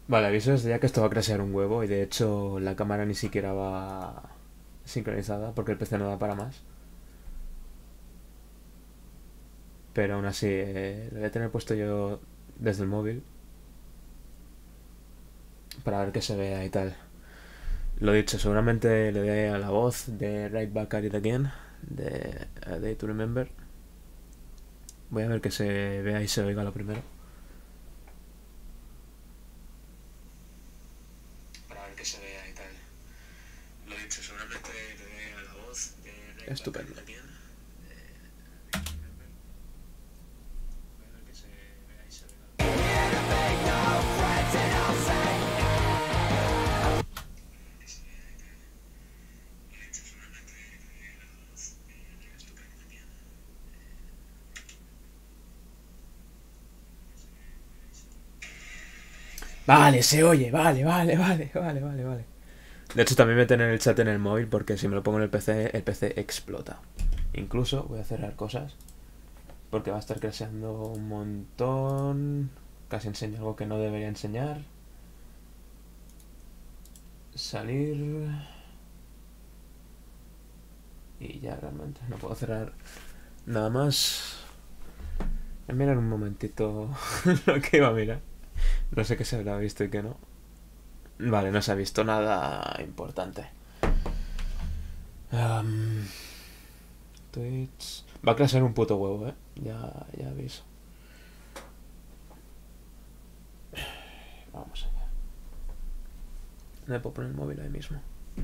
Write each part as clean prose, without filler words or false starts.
Vale, aviso desde ya que esto va a crashear un huevo y de hecho la cámara ni siquiera va sincronizada porque el PC no da para más. Pero aún así, lo voy a tener puesto yo desde el móvil para ver qué se vea y tal. Lo dicho, seguramente le dé a la voz de Right Back at It Again, de A Day to Remember. Voy a ver que se vea y se oiga lo primero. Para ver que se vea y tal. Lo dicho, seguramente le dé a la voz de Right Estupendo. Back at It Again. Voy a ver que se vea y se oiga. Vale, se oye, vale. De hecho, también voy a tener el chat en el móvil porque si me lo pongo en el PC explota. Incluso voy a cerrar cosas porque va a estar crasheando un montón. Casi enseño algo que no debería enseñar. Salir. Y ya realmente no puedo cerrar nada más. Voy a mirar un momentito lo que iba a mirar. No sé qué se habrá visto y qué no. Vale, no se ha visto nada importante. Tweets. Va a crashear un puto huevo, ya aviso. Vamos allá. No me puedo poner el móvil ahí mismo.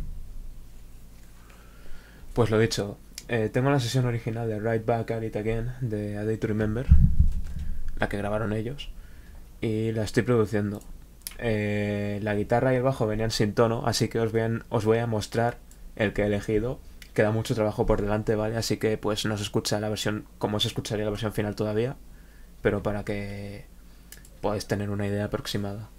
Pues lo dicho, tengo la sesión original de Right Back at It Again de A Day to Remember, la que grabaron ellos, y la estoy produciendo. La guitarra y el bajo venían sin tono, así que os voy a mostrar el que he elegido. Queda mucho trabajo por delante, ¿vale? Así que pues no se escucha la versión como se escucharía la versión final todavía, pero para que podáis tener una idea aproximada.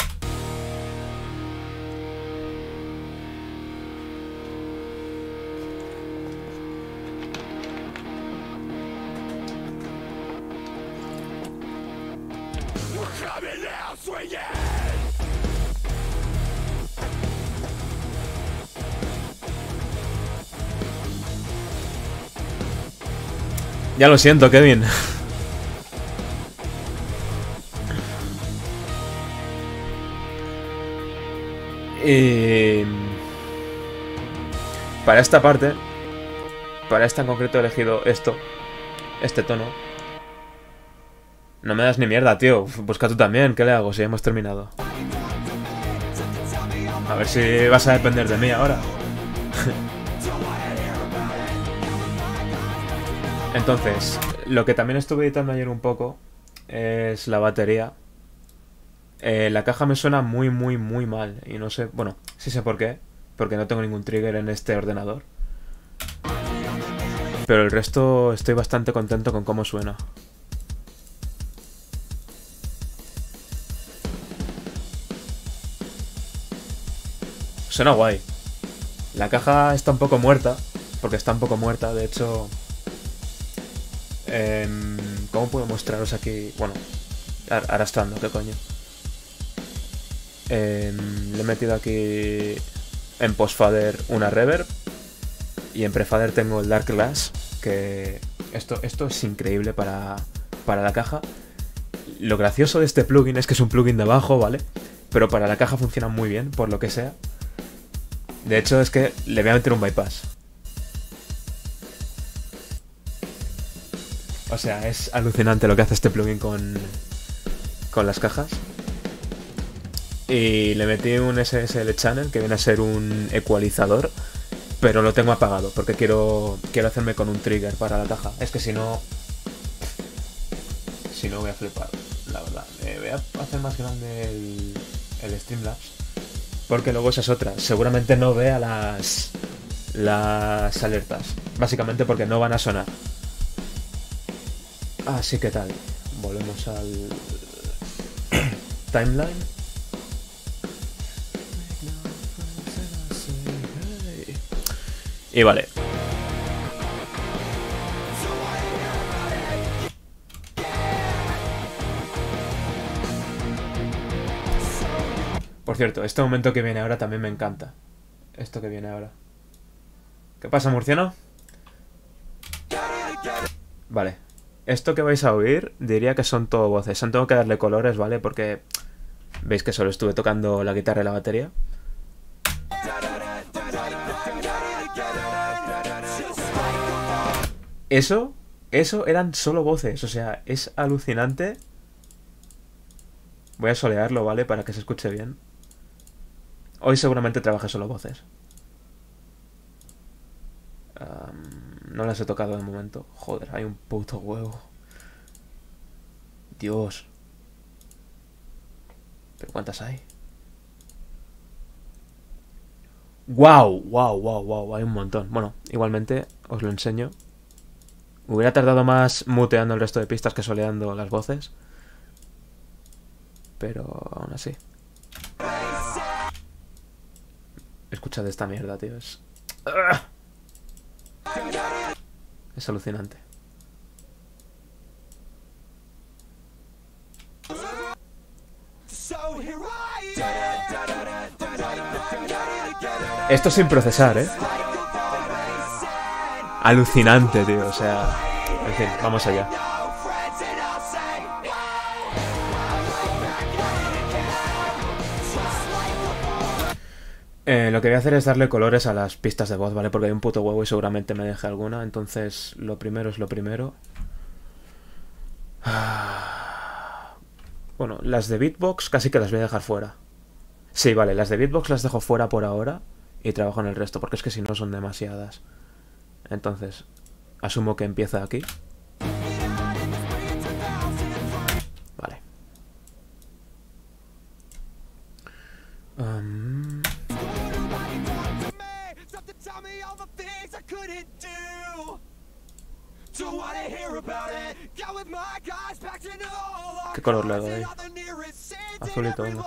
Ya lo siento, Kevin. Y para esta parte, para esta en concreto he elegido este tono. No me das ni mierda, tío. Busca tú también, ¿qué le hago si hemos terminado? A ver si vas a depender de mí ahora. Entonces, lo que también estuve editando ayer un poco es la batería. La caja me suena muy mal y no sé, bueno, sí sé por qué, porque no tengo ningún trigger en este ordenador. Pero el resto estoy bastante contento con cómo suena. Suena guay. La caja está un poco muerta, porque está un poco muerta, de hecho... ¿Cómo puedo mostraros aquí? Bueno, arrastrando, ¿qué coño? Le he metido aquí en postfader una reverb y en prefader tengo el Dark Glass, que esto es increíble para la caja. Lo gracioso de este plugin es que es un plugin de bajo, ¿vale? Pero para la caja funciona muy bien, por lo que sea. De hecho es que le voy a meter un bypass. O sea, es alucinante lo que hace este plugin con las cajas. Y le metí un SSL channel que viene a ser un ecualizador, pero lo tengo apagado porque quiero hacerme con un trigger para la caja. Es que si no voy a flipar, la verdad. Voy a hacer más grande el Streamlabs porque luego esa es otra. Seguramente no vea las alertas, básicamente porque no van a sonar. Así que tal, volvemos al timeline. Y vale. Por cierto, este momento que viene ahora también me encanta. Esto que viene ahora. ¿Qué pasa, murciano? Vale. Esto que vais a oír diría que son todo voces. Son tengo que darle colores, ¿vale? Porque veis que solo estuve tocando la guitarra y la batería. Eso eran solo voces. O sea, es alucinante. Voy a solearlo, ¿vale? Para que se escuche bien. Hoy seguramente trabaje solo voces. No las he tocado de momento. Joder, hay un puto huevo. Dios. ¿Pero cuántas hay? ¡Wow! ¡Wow! ¡Wow! ¡Wow! Hay un montón. Bueno, igualmente os lo enseño. Hubiera tardado más muteando el resto de pistas que soleando las voces. Pero aún así. Escuchad esta mierda, tío. Es alucinante. Esto sin procesar, ¿eh? Alucinante, tío. O sea... En fin, vamos allá. Lo que voy a hacer es darle colores a las pistas de voz, ¿vale? Porque hay un puto huevo y seguramente me deje alguna. Entonces, lo primero es lo primero. Bueno, las de beatbox casi que las voy a dejar fuera. Sí, vale, las de beatbox las dejo fuera por ahora y trabajo en el resto, porque es que si no son demasiadas. Entonces, asumo que empieza aquí. Vale. ¿Qué color le doy? Azulito, venga.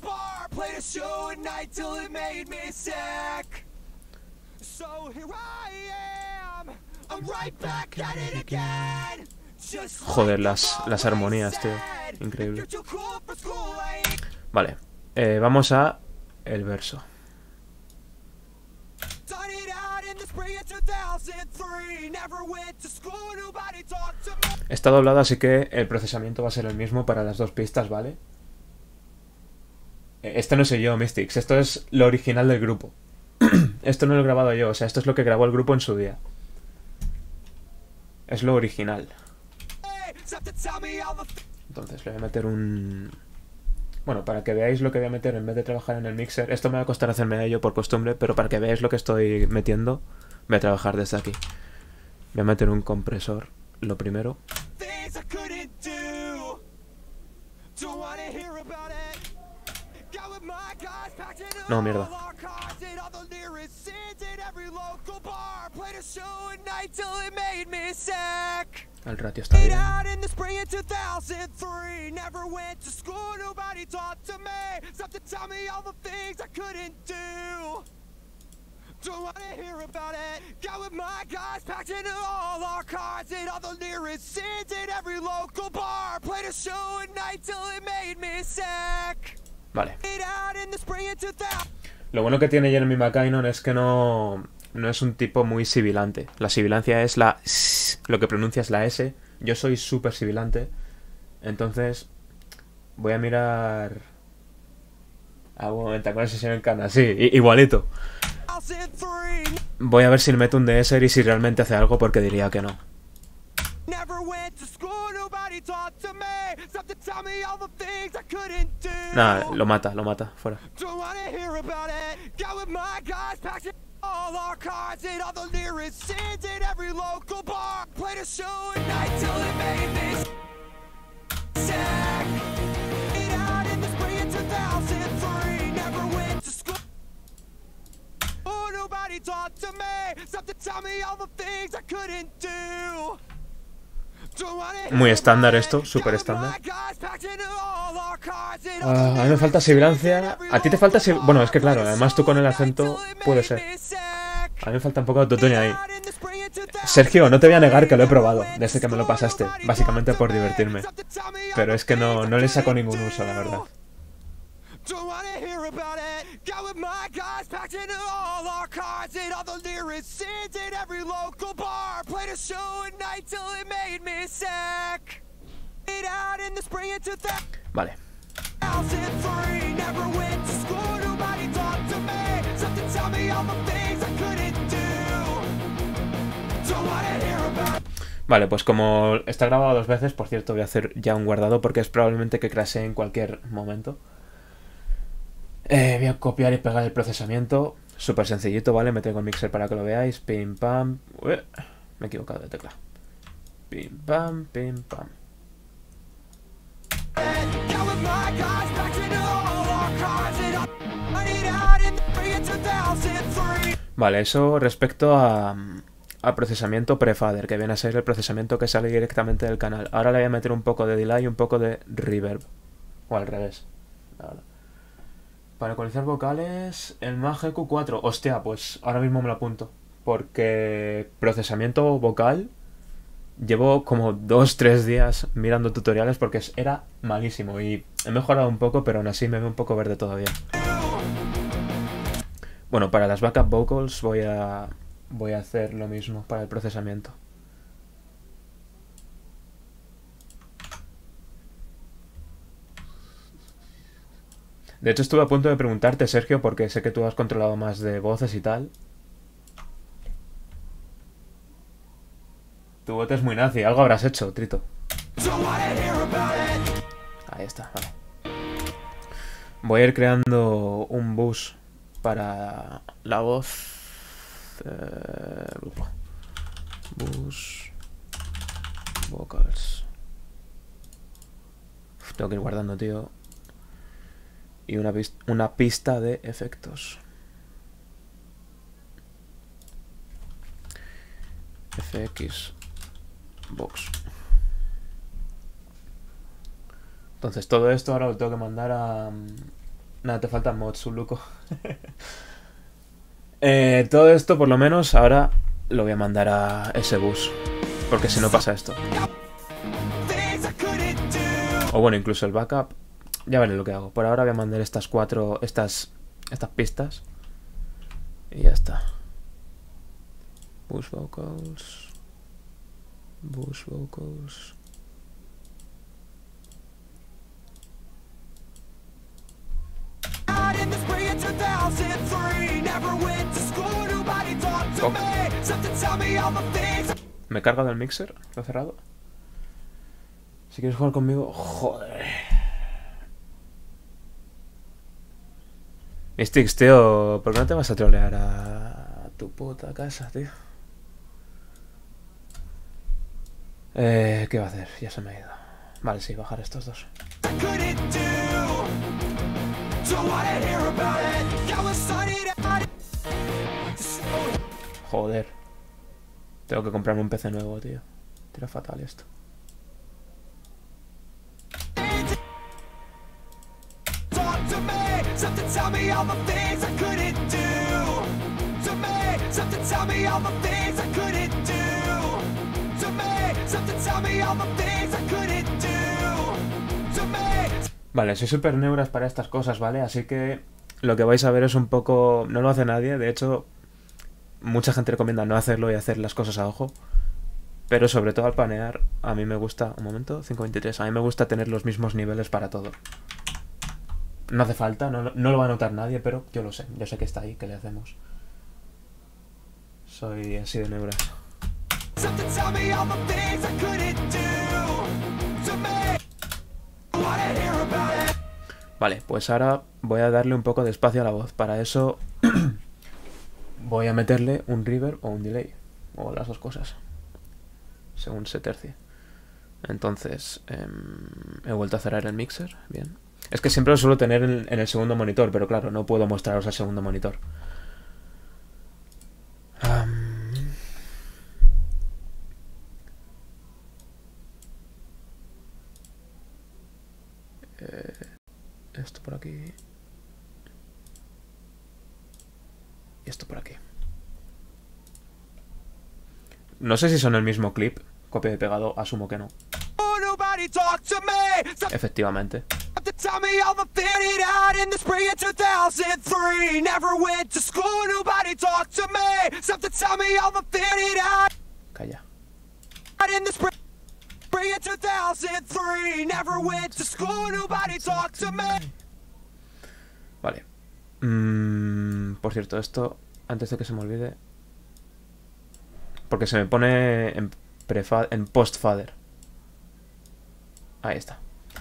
Joder, las armonías, tío. Increíble. Vale. Vamos a el verso. Está doblado, así que el procesamiento va a ser el mismo para las dos pistas, ¿vale? Esto no soy yo, Mystics. Esto es lo original del grupo. Esto no lo he grabado yo, o sea, esto es lo que grabó el grupo en su día. Es lo original. Entonces le voy a meter un... Bueno, para que veáis lo que voy a meter en vez de trabajar en el mixer. Esto me va a costar hacerme a ello por costumbre, pero para que veáis lo que estoy metiendo, voy a trabajar desde aquí. Voy a meter un compresor, lo primero. No, mierda. El ratio está bien. Vale. Lo bueno que tiene Jeremy McKinnon es que no es un tipo muy sibilante. La sibilancia es la... Lo que pronuncia es la S. Yo soy súper sibilante. Entonces voy a mirar... un momento, con la sesión en Cana. Sí, igualito. Voy a ver si le meto un DSer y si realmente hace algo, porque diría que no. Nada, lo mata, fuera. Muy estándar esto, súper estándar. A mí me falta sibilancia. A ti te falta sibilancia. Bueno, es que claro, además tú con el acento puede ser. A mí me falta un poco de autotune ahí. Sergio, no te voy a negar que lo he probado desde que me lo pasaste, básicamente por divertirme. Pero es que no le saco ningún uso, la verdad. Don't wanna hear about it. Got with my guys packed into all our cars and all the lyrics in every local bar. Played a show at night till it made me sick. It out in the spring of 2000. Vale. 2003. Never went to school. Nobody talked to me. Something tell me all the things I couldn't do. Don't wanna hear about it. Vale, pues como está grabado 2 veces, por cierto, voy a hacer ya un guardado porque es probablemente que crashee en cualquier momento. Voy a copiar y pegar el procesamiento. Súper sencillito, ¿vale? Me traigo el mixer para que lo veáis. Pim, pam. Ué, me he equivocado de tecla. Pim, pam, pim, pam. Vale, eso respecto a procesamiento prefader, que viene a ser el procesamiento que sale directamente del canal. Ahora le voy a meter un poco de delay y un poco de reverb. O al revés. Ahora. Para ecualizar vocales, el Mag EQ4. Hostia, pues ahora mismo me lo apunto. Porque procesamiento vocal llevo como 2-3 días mirando tutoriales porque era malísimo. Y he mejorado un poco, pero aún así me veo un poco verde todavía. Bueno, para las backup vocals voy a hacer lo mismo para el procesamiento. De hecho, estuve a punto de preguntarte, Sergio, porque sé que tú has controlado más de voces y tal. Tu voz es muy nazi, algo habrás hecho, Trito. Ahí está, vale. Voy a ir creando un bus para la voz. Grupo. Bus. Vocals. Uf, tengo que ir guardando, tío. Y una pista de efectos. FX Box. Entonces todo esto ahora lo tengo que mandar a... Nada, te faltan mods, un luco. Todo esto por lo menos ahora lo voy a mandar a ese bus. Porque si no pasa esto. O bueno, incluso el backup. Ya veré lo que hago. Por ahora voy a mandar estas pistas. Y ya está. Bus vocals. Bus vocals. Oh. Me carga del mixer. Lo he cerrado. Si quieres jugar conmigo... Joder. Mystix, tío, ¿por qué no te vas a trolear a tu puta casa, tío? ¿Qué va a hacer? Ya se me ha ido. Vale, sí, bajar estos dos. Joder. Tengo que comprarme un PC nuevo, tío. Tira fatal esto. Vale, soy súper neuras para estas cosas, ¿vale? Así que lo que vais a ver es un poco... No lo hace nadie, de hecho, mucha gente recomienda no hacerlo y hacer las cosas a ojo. Pero sobre todo al panear, a mí me gusta... Un momento, 523. A mí me gusta tener los mismos niveles para todo. No hace falta, no lo va a notar nadie, pero yo lo sé. Yo sé que está ahí, ¿qué le hacemos? Soy así de neuras. Vale, pues ahora voy a darle un poco de espacio a la voz. Para eso voy a meterle un reverb o un delay. O las dos cosas. Según se tercie. Entonces, he vuelto a cerrar el mixer. Bien. Es que siempre lo suelo tener en el segundo monitor, pero claro, no puedo mostraros el segundo monitor. Esto por aquí. Y esto por aquí. No sé si son el mismo clip. Copia y pegado, asumo que no. Efectivamente. Tell me all the figured it out in the spring of 2003. Never went to school, nobody talked to me. Something tell me all the figured it out. Calla. In the spring of 2003. Never went to school, nobody talked to me. Vale. Por cierto, esto, antes de que se me olvide, porque se me pone en post-fader. Ahí está.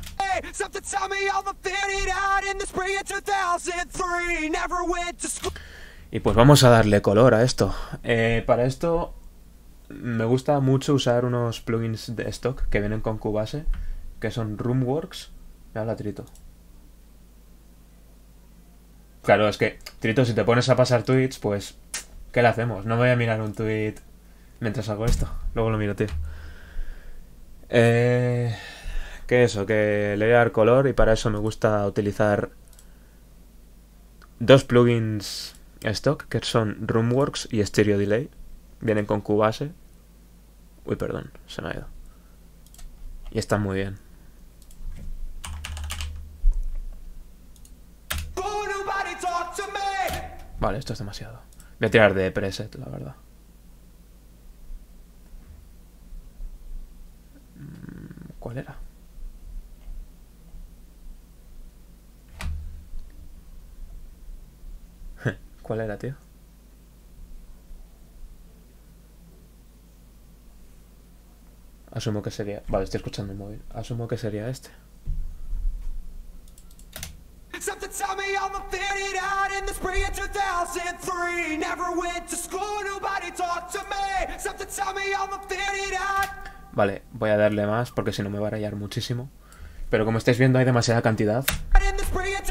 Y pues vamos a darle color a esto. Para esto me gusta mucho usar unos plugins de stock que vienen con Cubase, que son Roomworks. Me habla Trito. Claro, es que, Trito, si te pones a pasar tweets, pues, ¿qué le hacemos? No voy a mirar un tweet mientras hago esto. Luego lo miro, tío. Que eso, que le voy a dar color, y para eso me gusta utilizar dos plugins stock, que son Roomworks y Stereo Delay. Vienen con Cubase. Uy, perdón, se me ha ido. Y están muy bien. Vale, esto es demasiado. Voy a tirar de preset, la verdad. ¿Cuál era? ¿Cuál era, tío? Asumo que sería... Vale, estoy escuchando el móvil. Asumo que sería este. Vale, voy a darle más porque si no me va a rayar muchísimo. Pero como estáis viendo hay demasiada cantidad. Voy a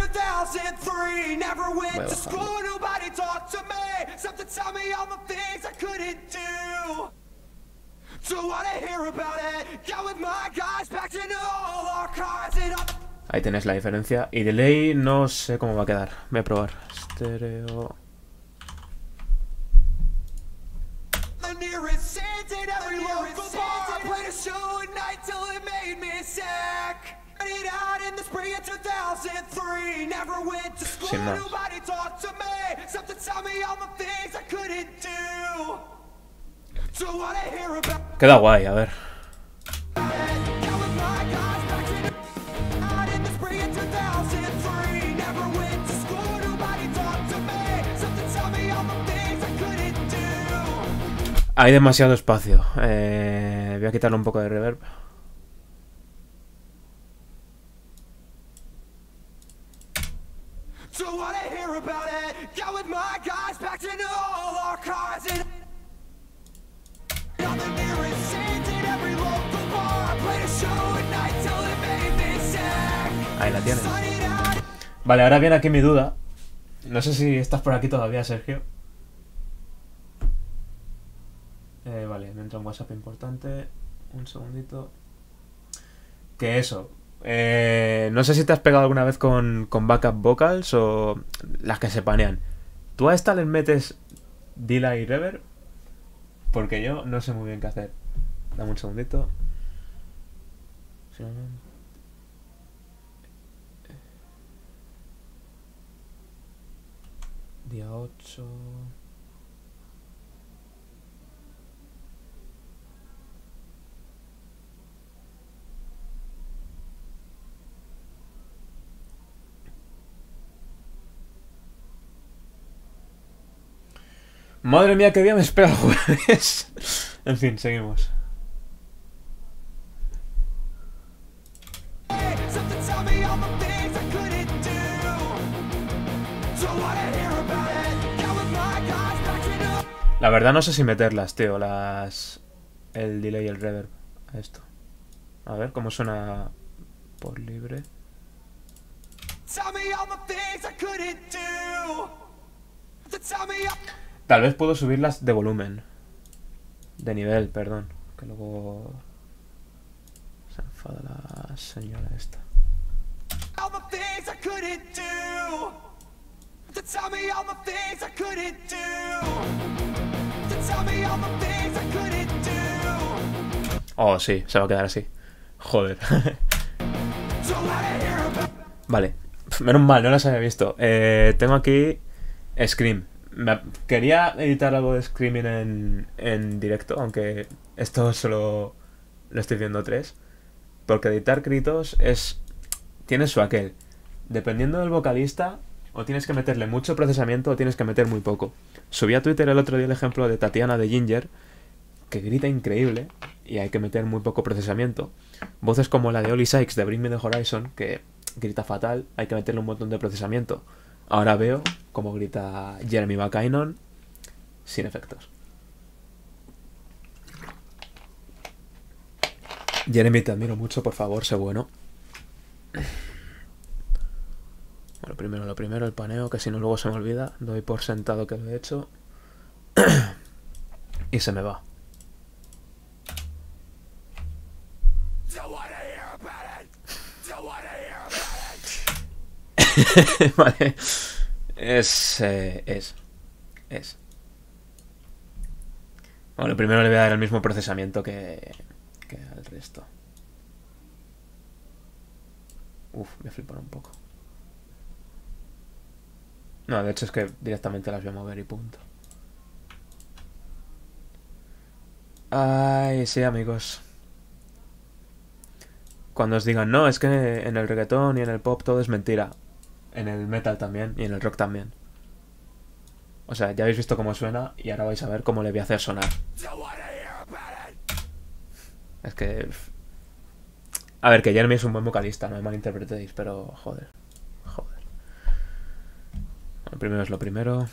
bajarlo. Ahí tenéis la diferencia. Y delay no sé cómo va a quedar. Voy a probar. Stereo. Sin más. Queda guay, a ver. Hay demasiado espacio. Voy a quitarle un poco de reverb. Ahí la tienes. Vale, ahora viene aquí mi duda. No sé si estás por aquí todavía, Sergio. Vale, me entra un WhatsApp importante. Un segundito. Que eso. No sé si te has pegado alguna vez con backup vocals o las que se panean. ¿Tú a esta les metes delay y reverb? Porque yo no sé muy bien qué hacer. Dame un segundito. Día 8. Madre mía, qué día me espera el jueves. En fin, seguimos. La verdad no sé si meterlas, tío, el delay y el reverb a esto. A ver cómo suena por libre. Tal vez puedo subirlas de volumen. De nivel, perdón. Que luego se enfada la señora esta. Oh, sí, se va a quedar así. Joder. Vale. Menos mal, no las había visto. Tengo aquí Scream. Quería editar algo de Screaming en directo, aunque esto solo lo estoy viendo 3. Porque editar gritos tiene su aquel. Dependiendo del vocalista, o tienes que meterle mucho procesamiento o tienes que meter muy poco. Subí a Twitter el otro día el ejemplo de Tatiana de Ginger, que grita increíble y hay que meter muy poco procesamiento. Voces como la de Oli Sykes de Bring Me the Horizon, que grita fatal, hay que meterle un montón de procesamiento. Ahora veo cómo grita Jeremy McKinnon sin efectos. Jeremy, te admiro mucho, por favor, sé bueno. Bueno, lo primero, el paneo, que si no luego se me olvida. Doy por sentado que lo he hecho. Y se me va. Vale. Es. Bueno, primero le voy a dar el mismo procesamiento que al resto. Uf, me flipan un poco. No, de hecho es que directamente las voy a mover y punto. Ay, sí, amigos. Cuando os digan, no, es que en el reggaetón y en el pop todo es mentira. En el metal también y en el rock también. O sea, ya habéis visto cómo suena y ahora vais a ver cómo le voy a hacer sonar. Es que... A ver, que Jeremy es un buen vocalista, no me malinterpretéis, pero joder. Bueno, primero es lo primero.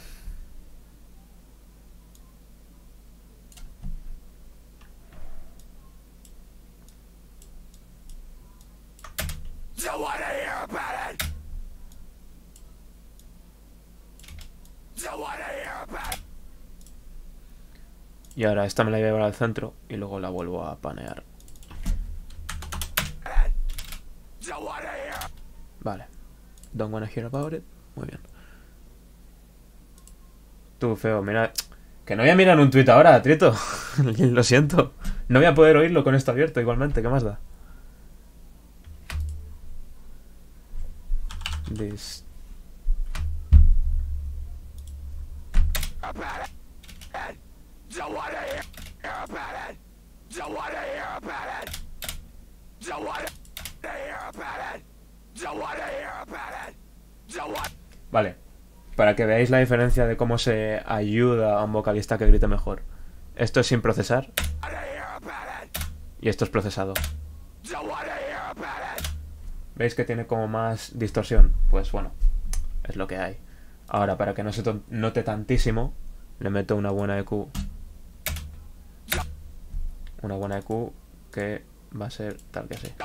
Y ahora esta me la voy a llevar al centro y luego la vuelvo a panear. Vale. Don't wanna hear about it. Muy bien. Tú, feo, mira... Que no voy a mirar un tuit ahora, Trito. Lo siento. No voy a poder oírlo con esto abierto igualmente. ¿Qué más da? This... Vale. Para que veáis la diferencia de cómo se ayuda a un vocalista que grite mejor. Esto es sin procesar. Y esto es procesado. ¿Veis que tiene como más distorsión? Pues bueno, es lo que hay. Ahora, para que no se note tantísimo, le meto una buena EQ. Una buena EQ que va a ser tal que así.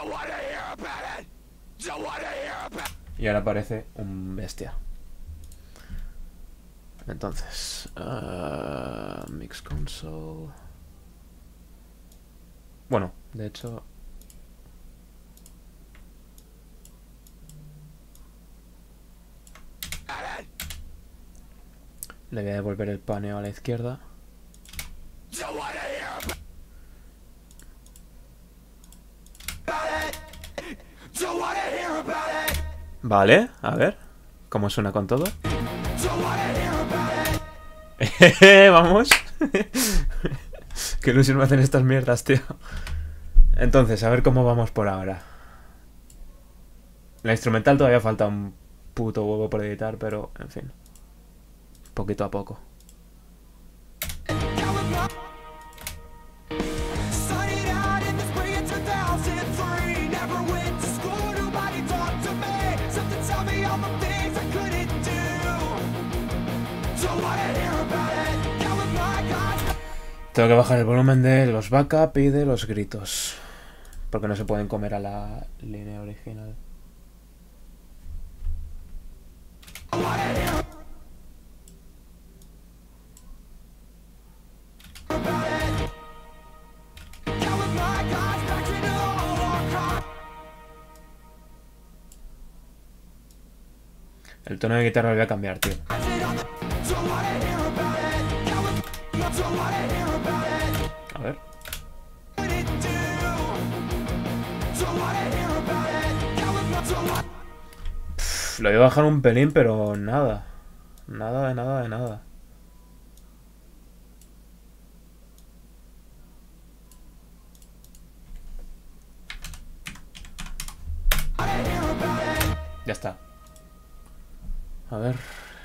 Y ahora parece un bestia. Entonces, Mix Console. Bueno, de hecho... Le voy a devolver el paneo a la izquierda. Vale, a ver. ¿Cómo suena con todo? Vamos. Qué ilusión me hacen estas mierdas, tío. Entonces, a ver cómo vamos por ahora. La instrumental todavía falta un puto huevo por editar, pero, en fin. Poquito a poco. Tengo que bajar el volumen de los backup y de los gritos, porque no se pueden comer a la línea original. El tono de guitarra lo voy a cambiar, tío. A ver. Lo iba a bajar un pelín, pero nada. Nada de nada de nada. Ya está. A ver.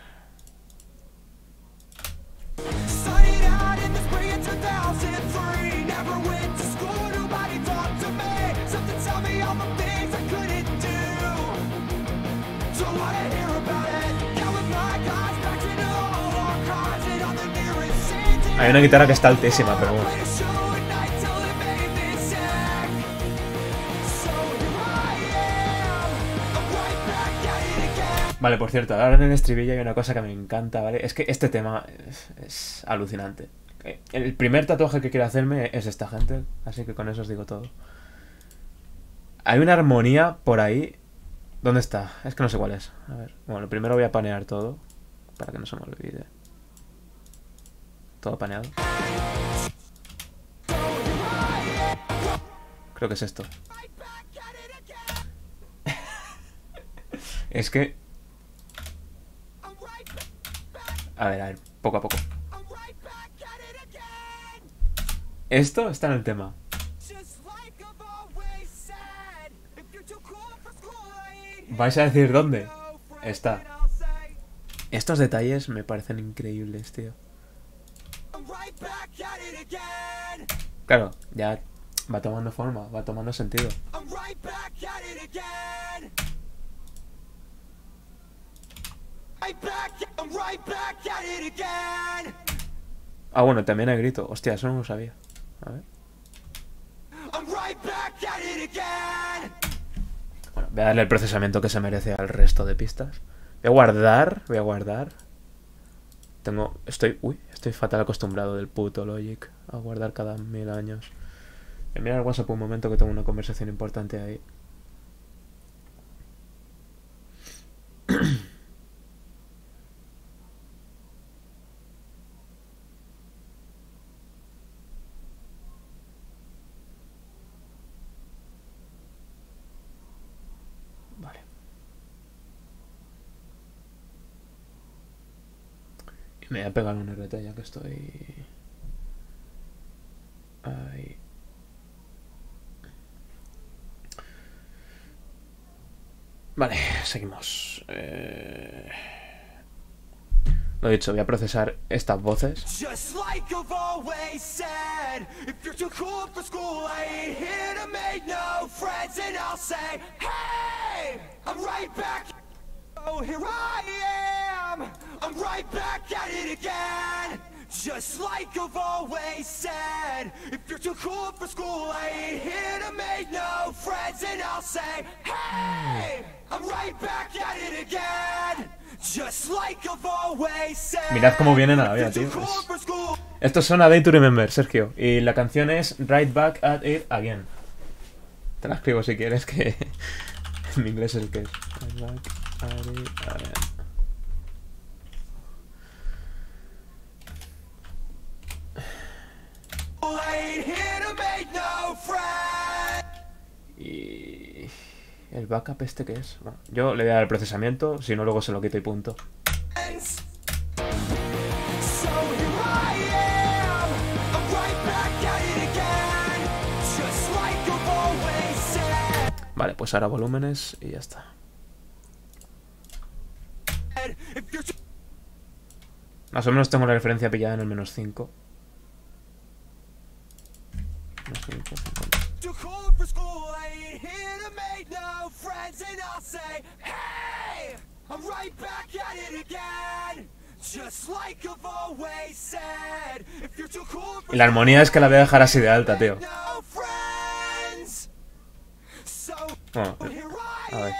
Hay una guitarra que está altísima, pero bueno. Vale, por cierto, ahora en el estribillo hay una cosa que me encanta, ¿vale? Es que este tema es alucinante. El primer tatuaje que quiero hacerme es esta gente, así que con eso os digo todo. Hay una armonía por ahí. ¿Dónde está? Es que no sé cuál es. A ver, bueno, primero voy a panear todo, para que no se me olvide. Todo paneado. Creo que es esto. Es que... A ver, poco a poco. Esto está en el tema. ¿Vais a decir dónde? Está. Estos detalles me parecen increíbles, tío. Claro, ya va tomando forma, va tomando sentido. Ah, bueno, también hay grito. Hostia, eso no lo sabía. A ver. Bueno, voy a darle el procesamiento que se merece al resto de pistas. Voy a guardar, Estoy fatal acostumbrado del puto Logic a guardar cada 1000 años. Voy a mirar el WhatsApp un momento que tengo una conversación importante ahí. Vale. Y me voy a pegar un RT ya que estoy... Ahí. Vale, seguimos. Lo dicho, voy a procesar estas voces. Just like I've always said, if you're too cool for school, I ain't here to make no friends. And I'll say, hey, I'm right back at it again. Just like I've always said. Mirad cómo vienen a la vida, tío. Estos son A Day to Remember, Sergio. Y la canción es Right Back at It Again. Te la escribo si quieres, que mi inglés es el que es. Right back at it again. Y... ¿el backup este qué es? Bueno, yo le voy a dar el procesamiento, si no luego se lo quito y punto. Vale, pues ahora volúmenes y ya está. Más o menos tengo la referencia pillada en el menos 5. Menos 5, 50. Y la armonía es que la voy a dejar así de alta, tío. Bueno, a ver.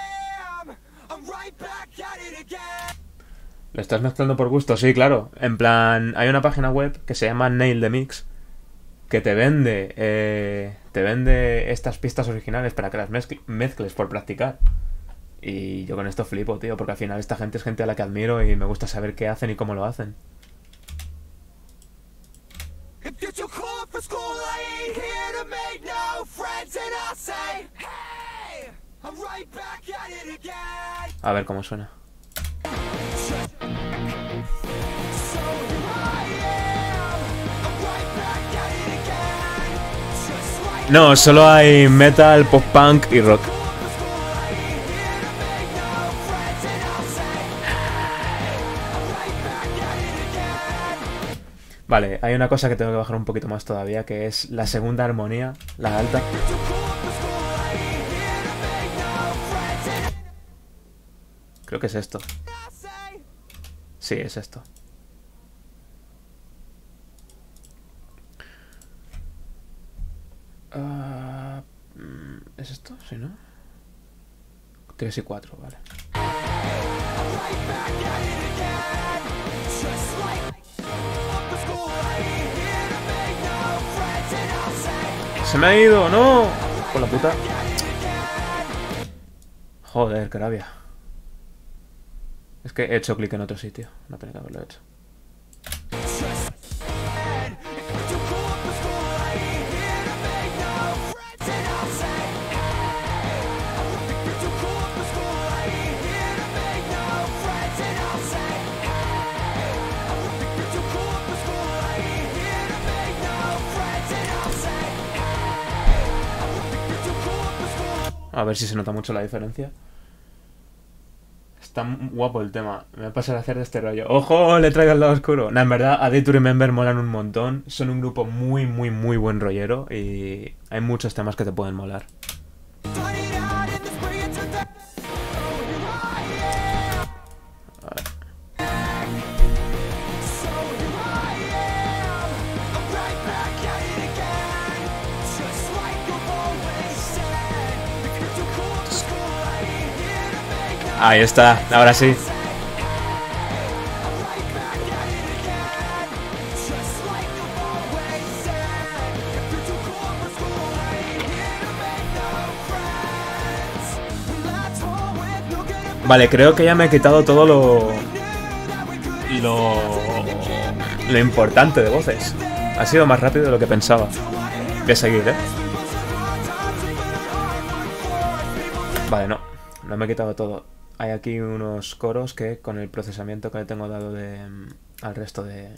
¿Lo estás mezclando por gusto? Sí, claro. En plan, hay una página web que se llama Nail the Mix que te vende estas pistas originales para que las mezcles por practicar. Y yo con esto flipo, tío, porque al final esta gente es gente a la que admiro y me gusta saber qué hacen y cómo lo hacen. A ver cómo suena. No, solo hay metal, pop-punk y rock. Vale, hay una cosa que tengo que bajar un poquito más todavía, que es la segunda armonía, la alta. Creo que es esto. Sí, es esto. ¿Es esto? Sí, ¿no? 3 y 4, vale. ¡Se me ha ido! ¡No! Por la puta. Joder, qué rabia. Es que he hecho clic en otro sitio. No tenía que haberlo hecho. A ver si se nota mucho la diferencia. Está guapo el tema. Me va a pasar a hacer de este rollo. ¡Ojo! Le traigo al lado oscuro. Nah, en verdad, A Day to Remember molan un montón. Son un grupo muy, muy, muy buen rollero. Y hay muchos temas que te pueden molar. Ahí está, ahora sí. Vale, creo que ya me he quitado todo lo importante de voces. Ha sido más rápido de lo que pensaba. Voy a seguir, ¿eh? Vale, no me he quitado todo. Hay aquí unos coros que con el procesamiento que le tengo dado al resto de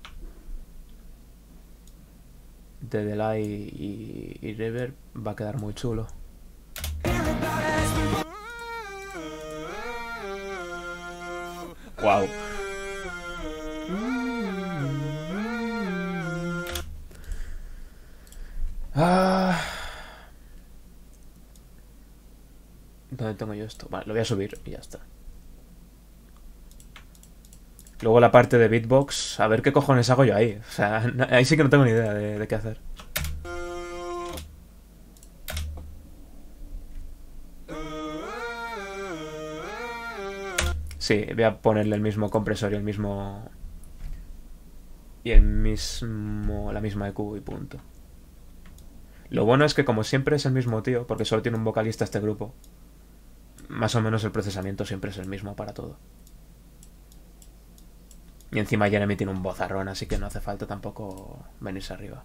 delay y reverb va a quedar muy chulo. Wow. ¿Dónde tengo yo esto? Vale, lo voy a subir y ya está. Luego la parte de beatbox, a ver qué cojones hago yo ahí. O sea, ahí sí que no tengo ni idea de qué hacer. Sí, voy a ponerle el mismo compresor y el mismo... la misma EQ y punto. Lo bueno es que como siempre es el mismo tío, porque solo tiene un vocalista este grupo, más o menos el procesamiento siempre es el mismo para todo. Y encima Jeremy tiene un vozarrón, así que no hace falta tampoco venirse arriba.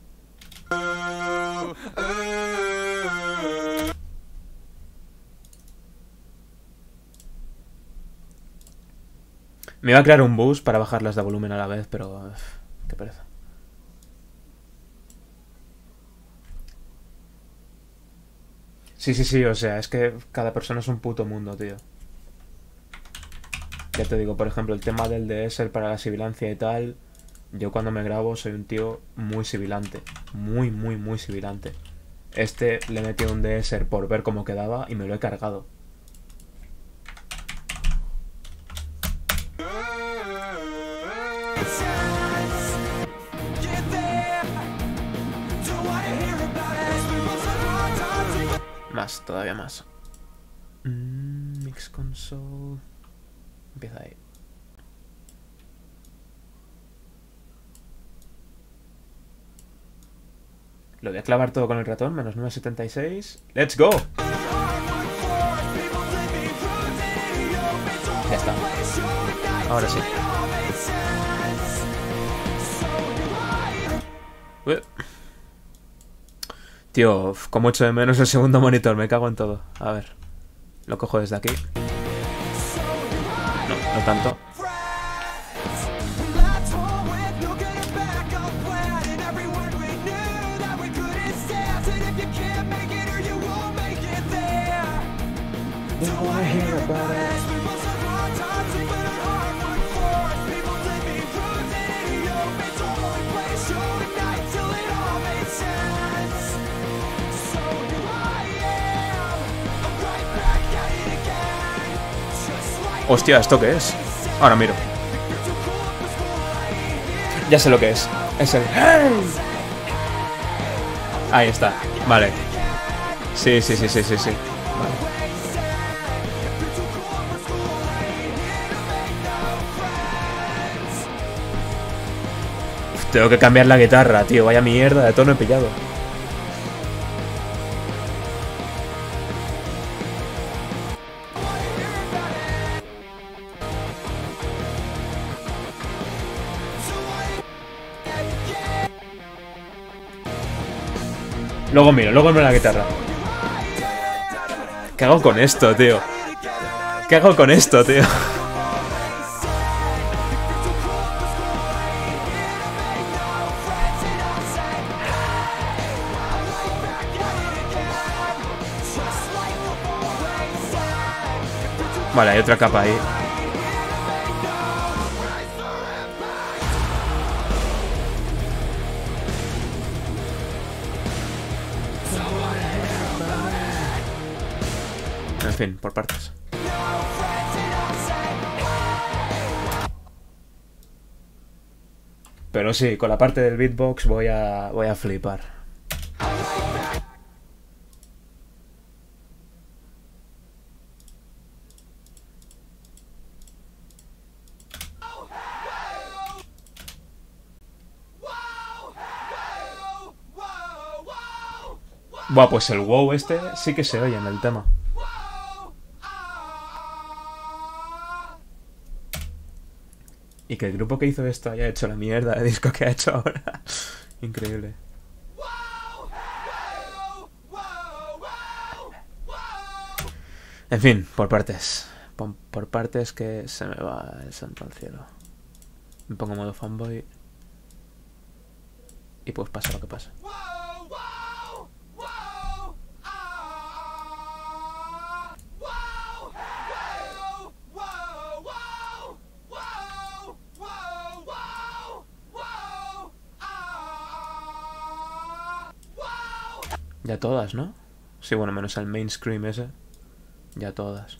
Me iba a crear un bus para bajarlas de volumen a la vez, pero... qué pereza. Sí, o sea, es que cada persona es un puto mundo, tío. Ya te digo, por ejemplo, el tema del DSer para la sibilancia y tal. Yo cuando me grabo soy un tío muy sibilante. Muy, muy, muy sibilante. Este le metí un DSer por ver cómo quedaba y me lo he cargado. Más, todavía más. Mix console. Empieza ahí. Lo voy a clavar todo con el ratón, menos 976. ¡Let's go! Ya está. Ahora sí. Tío, como echo de menos el segundo monitor, me cago en todo. A ver, lo cojo desde aquí. No tanto. Hostia, ¿esto qué es? Ahora miro. Ya sé lo que es. Es el... Ahí está. Vale. Sí. Vale. Uf, tengo que cambiar la guitarra, tío. Vaya mierda de tono he pillado. Luego miro la guitarra. ¿Qué hago con esto, tío? ¿Qué hago con esto, tío? Vale, hay otra capa ahí. En fin, por partes. Pero sí, con la parte del beatbox voy a flipar. Buah, pues el wow este sí que se oye en el tema. Y que el grupo que hizo esto haya hecho la mierda de disco que ha hecho ahora. Increíble. En fin, por partes. Por partes que se me va el santo al cielo. Me pongo modo fanboy. Y pues pasa lo que pasa. Ya todas, ¿no? Sí, bueno, menos el main scream ese. Ya todas.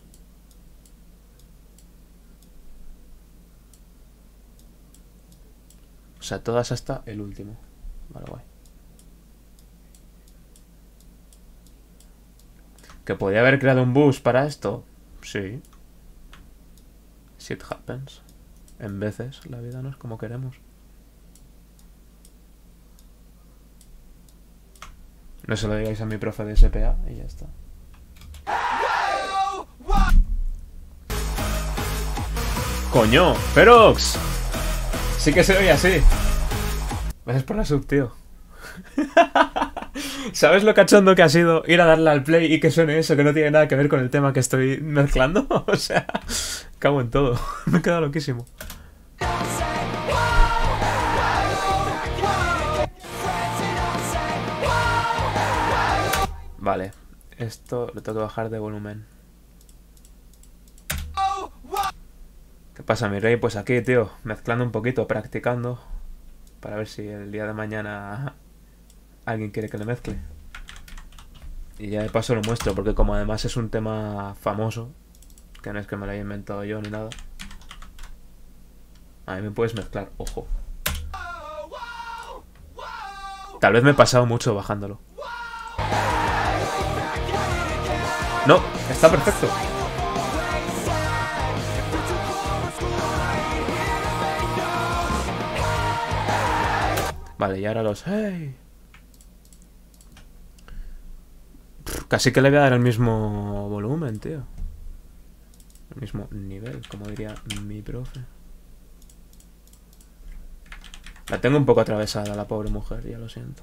O sea, todas hasta el último. Vale, guay. ¿Que podía haber creado un bus para esto? Sí. Shit happens. En veces la vida no es como queremos. No se lo digáis a mi profe de SPA y ya está. ¡Coño! ¡Ferox! Sí que se oye así. Gracias por la sub, tío. ¿Sabes lo cachondo que ha sido ir a darle al play y que suene eso que no tiene nada que ver con el tema que estoy mezclando? O sea, cago en todo. Me he quedado loquísimo. Vale, esto lo tengo que bajar de volumen. ¿Qué pasa, mi rey? Pues aquí, tío, mezclando un poquito, practicando. Para ver si el día de mañana alguien quiere que le mezcle. Y ya de paso lo muestro, porque como además es un tema famoso, que no es que me lo haya inventado yo ni nada, a mí me puedes mezclar, ojo. Tal vez me he pasado mucho bajándolo. No, está perfecto. Vale, y ahora los... ¡Hey! Casi que le voy a dar el mismo volumen, tío. El mismo nivel, como diría mi profe. La tengo un poco atravesada, la pobre mujer, ya lo siento.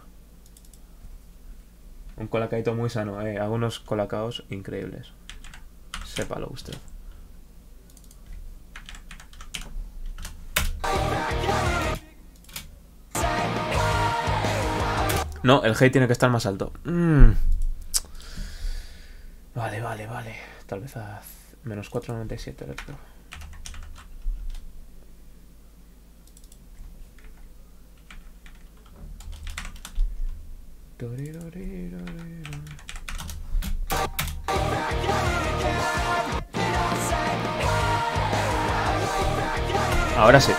Un colacaito muy sano, hago unos colacaos increíbles. Sépalo usted. No, el hate tiene que estar más alto. Vale. Tal vez a menos 4,97 electro. Ahora sí.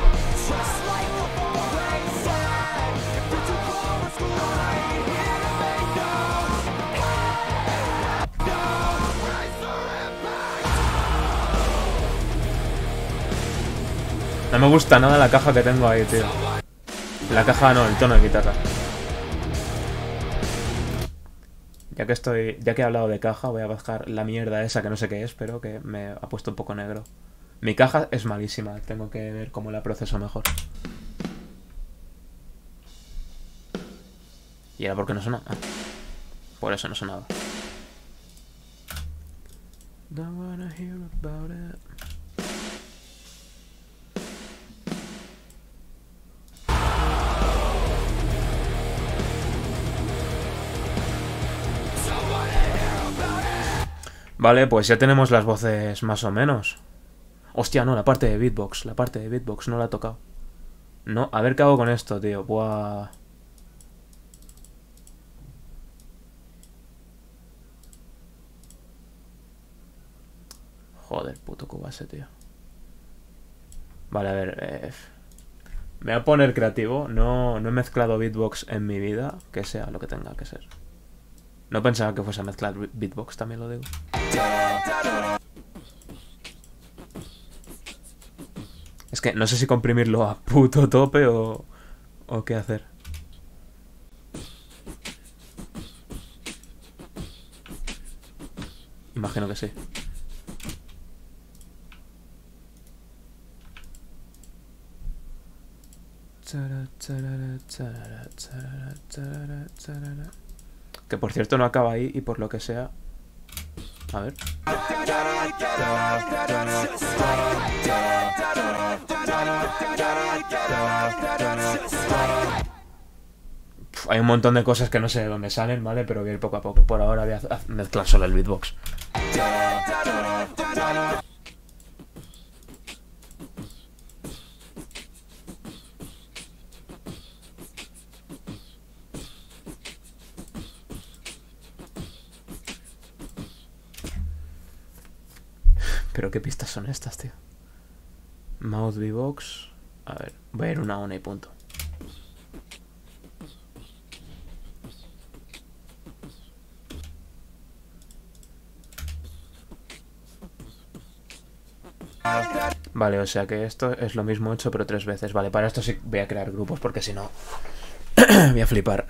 No me gusta nada la caja que tengo ahí, tío. La caja no, el tono de guitarra. Ya que he hablado de caja, voy a bajar la mierda esa que no sé qué es, pero que me ha puesto un poco negro. Mi caja es malísima, tengo que ver cómo la proceso mejor. ¿Y era porque no sonaba? Ah, por eso no sonaba. Don't wanna hear about it. Vale, pues ya tenemos las voces más o menos. Hostia, no, la parte de beatbox. La parte de beatbox no la he tocado. No, a ver qué hago con esto, tío. Buah. Joder, puto Cubase, tío. Vale, a ver. Me voy a poner creativo. No he mezclado beatbox en mi vida. Que sea lo que tenga que ser. No pensaba que fuese a mezclar beatbox, también lo digo. Es que no sé si comprimirlo a puto tope o qué hacer. Imagino que sí. Que por cierto no acaba ahí y por lo que sea... A ver. Hay un montón de cosas que no sé de dónde salen, ¿vale? Pero voy a ir poco a poco. Por ahora voy a mezclar solo el beatbox. ¿Pero qué pistas son estas, tío? Mouth beatbox. A ver, voy a ir una y punto. Vale, o sea que esto es lo mismo hecho pero 3 veces. Vale, para esto sí voy a crear grupos porque si no voy a flipar.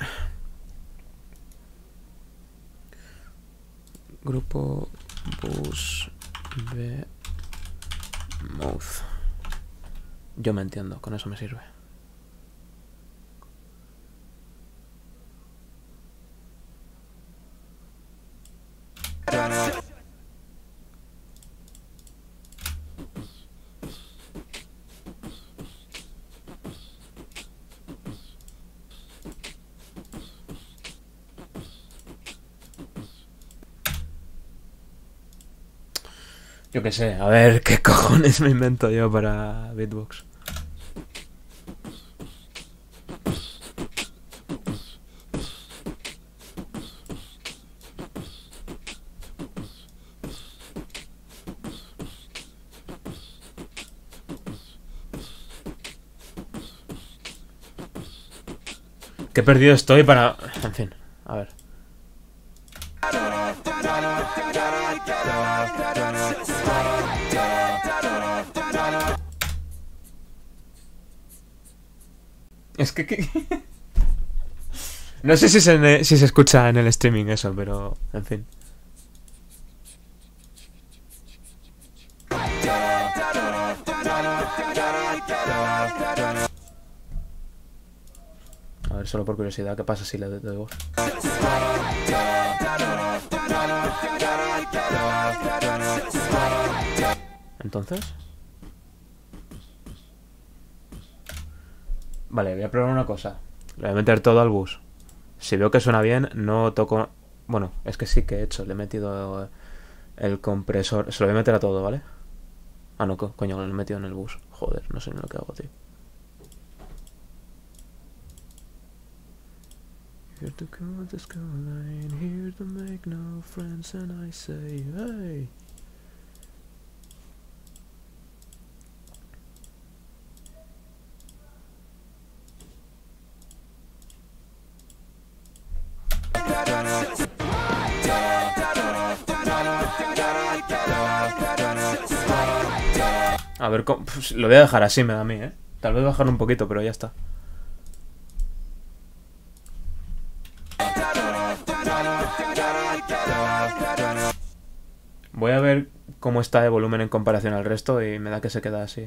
Grupo bus b mouth. Yo me entiendo, con eso me sirve. Yo qué sé, a ver qué cojones me invento yo para beatbox. Qué perdido estoy para... En fin, a ver. Es que... No sé si se escucha en el streaming eso, pero... En fin. A ver, solo por curiosidad, ¿qué pasa si le doy voz? Entonces... Vale, voy a probar una cosa. Le voy a meter todo al bus. Si veo que suena bien, no toco... Bueno, es que sí que he hecho. Le he metido el compresor. Se lo voy a meter a todo, ¿vale? Ah, no, coño, lo he metido en el bus. Joder, no sé ni lo que hago, tío. Here to call the skyline, here to make no friends, and I say, hey. A ver, pues, lo voy a dejar así, me da a mí, ¿eh? Tal vez bajarlo un poquito, pero ya está. Voy a ver cómo está de volumen en comparación al resto y me da que se queda así.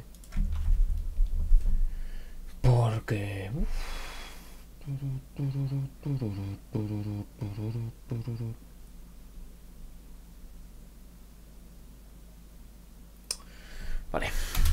Porque... Vale.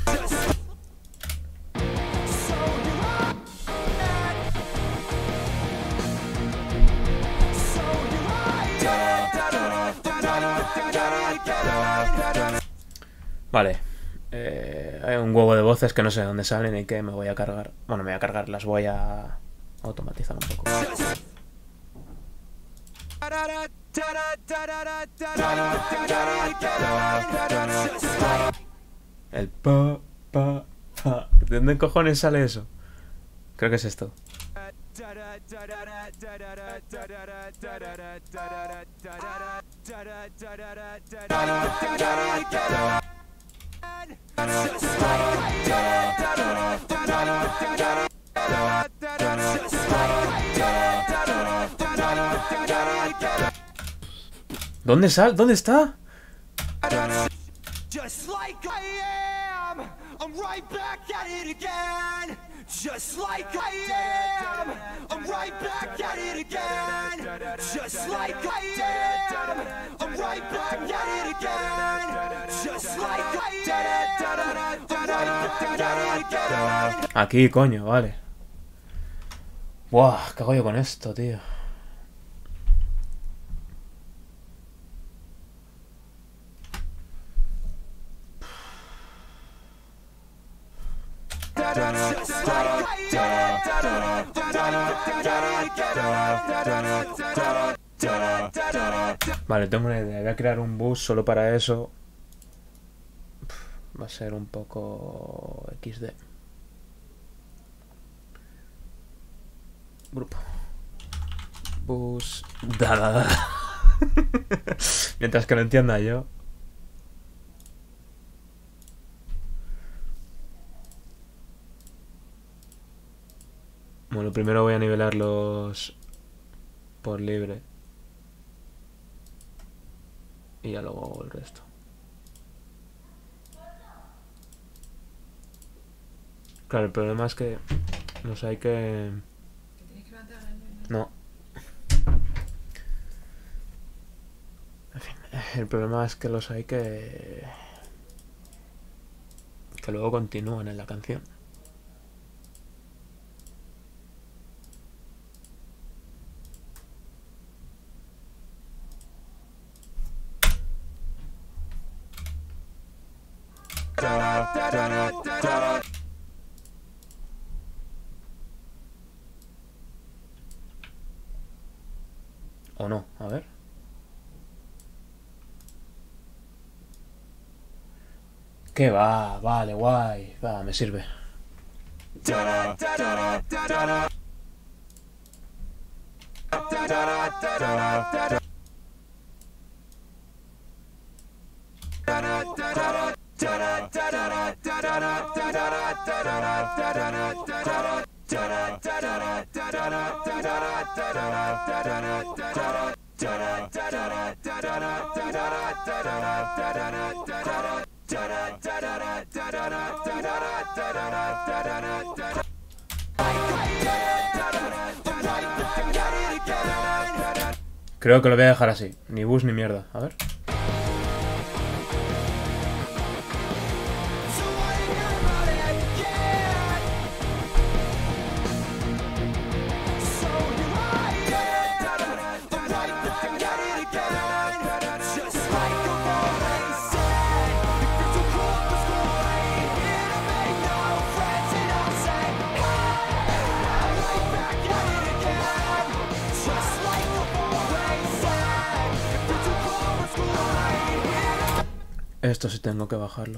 Vale. Hay un huevo de voces que no sé de dónde salen y que me voy a cargar. Bueno, me voy a cargar, las voy a automatizar un poco. El pa, pa, pa. ¿De dónde cojones sale eso? Creo que es esto. ¿Dónde sale? ¿Dónde está? Just like I am, I'm right back at it again. Just like I am, I'm right back at it again. Just like I am, I'm right back at it again. Just like I am, I'm right back at it again. Aquí, coño, vale. Buah, ¿qué hago yo con esto, tío? Vale, tengo una idea. Voy a crear un bus solo para eso. Va a ser un poco XD. Grupo. Bus. Da. Mientras que lo entienda yo. Bueno, primero voy a nivelarlos por libre. Y ya luego hago el resto. Claro, el problema es que los hay que... No. En fin, el problema es que los hay que luego continúan en la canción. ¿O no? A ver. ¿Qué va? Vale, guay. Va, me sirve. Creo que lo voy a dejar así. Ni bus ni mierda. A ver. esto si tengo que bajarlo.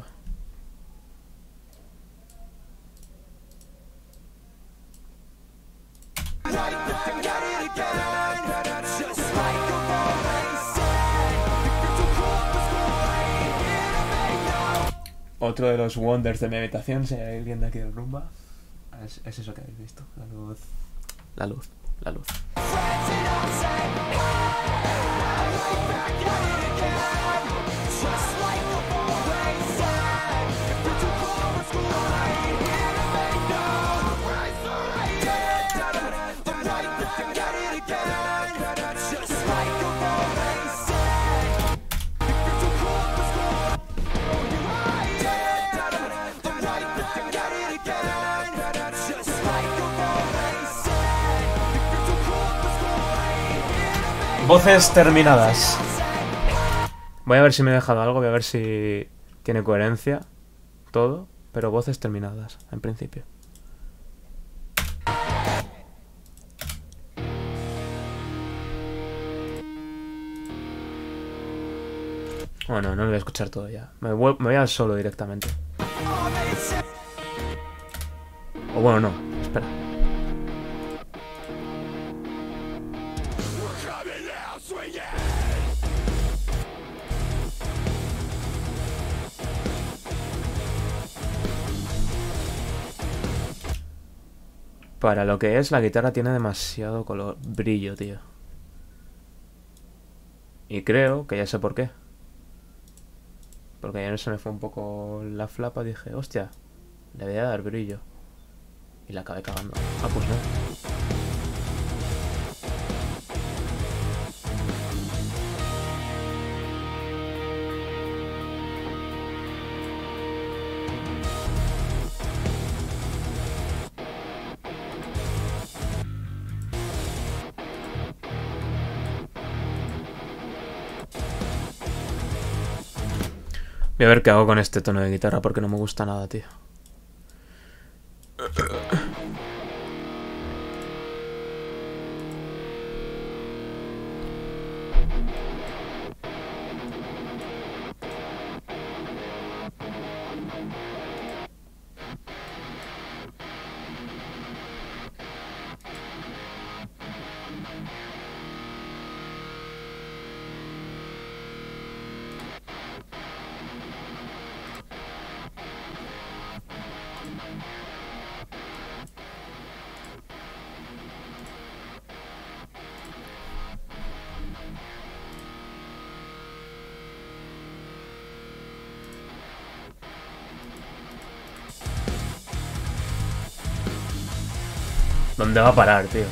Otro de los wonders de mi habitación, si hay alguien de aquí del Rumba, es eso que habéis visto. La luz. La luz. La luz. Voces terminadas. Voy a ver si me he dejado algo, voy a ver si tiene coherencia todo, pero voces terminadas, en principio. Bueno, no lo voy a escuchar todo ya. Me voy al solo directamente. O bueno, no, espera. Para lo que es, la guitarra tiene demasiado color, brillo, tío. Y creo que ya sé por qué. Porque ayer se me fue un poco la flapa, dije, hostia, le voy a dar brillo. Y la acabé cagando. Ah, pues no. Voy a ver qué hago con este tono de guitarra porque no me gusta nada, tío. ¿Dónde va a parar, tío?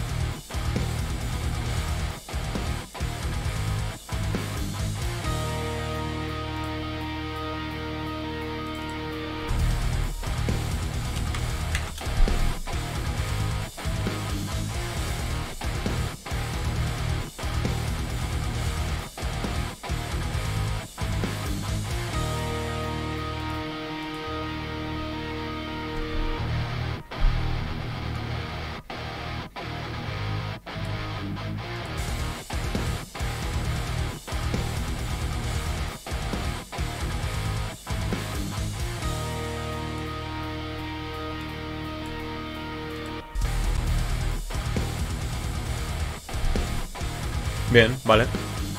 Bien, vale.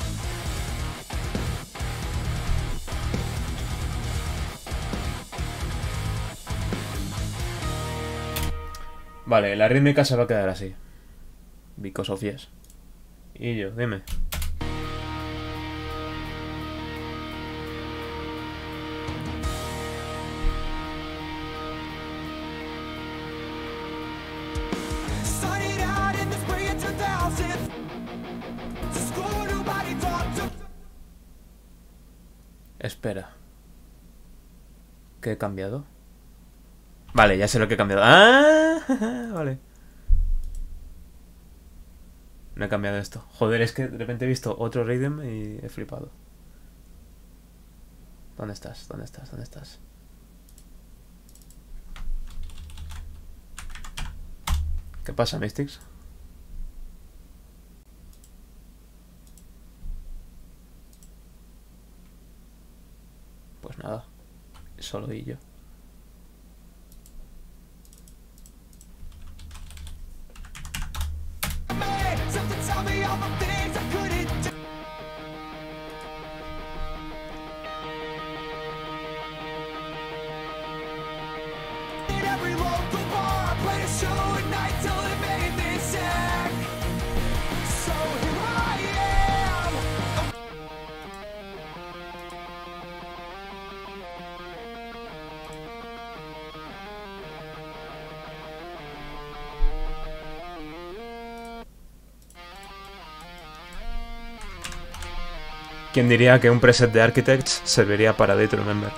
Vale, la rítmica se va a quedar así. Because of yes. Y yo, dime. Espera. ¿Qué he cambiado? Vale, ya sé lo que he cambiado. ¡Ah! Vale. No he cambiado esto. Joder, es que de repente he visto otro rhythm y he flipado. ¿Dónde estás? ¿Dónde estás? ¿Dónde estás? ¿Qué pasa, Mystics? solo y yo. Something tell me all the things I couldn't do. In every local bar, played a show at night till it made me sick. So here I am. ¿Quién diría que un preset de Architects serviría para Day to Remember?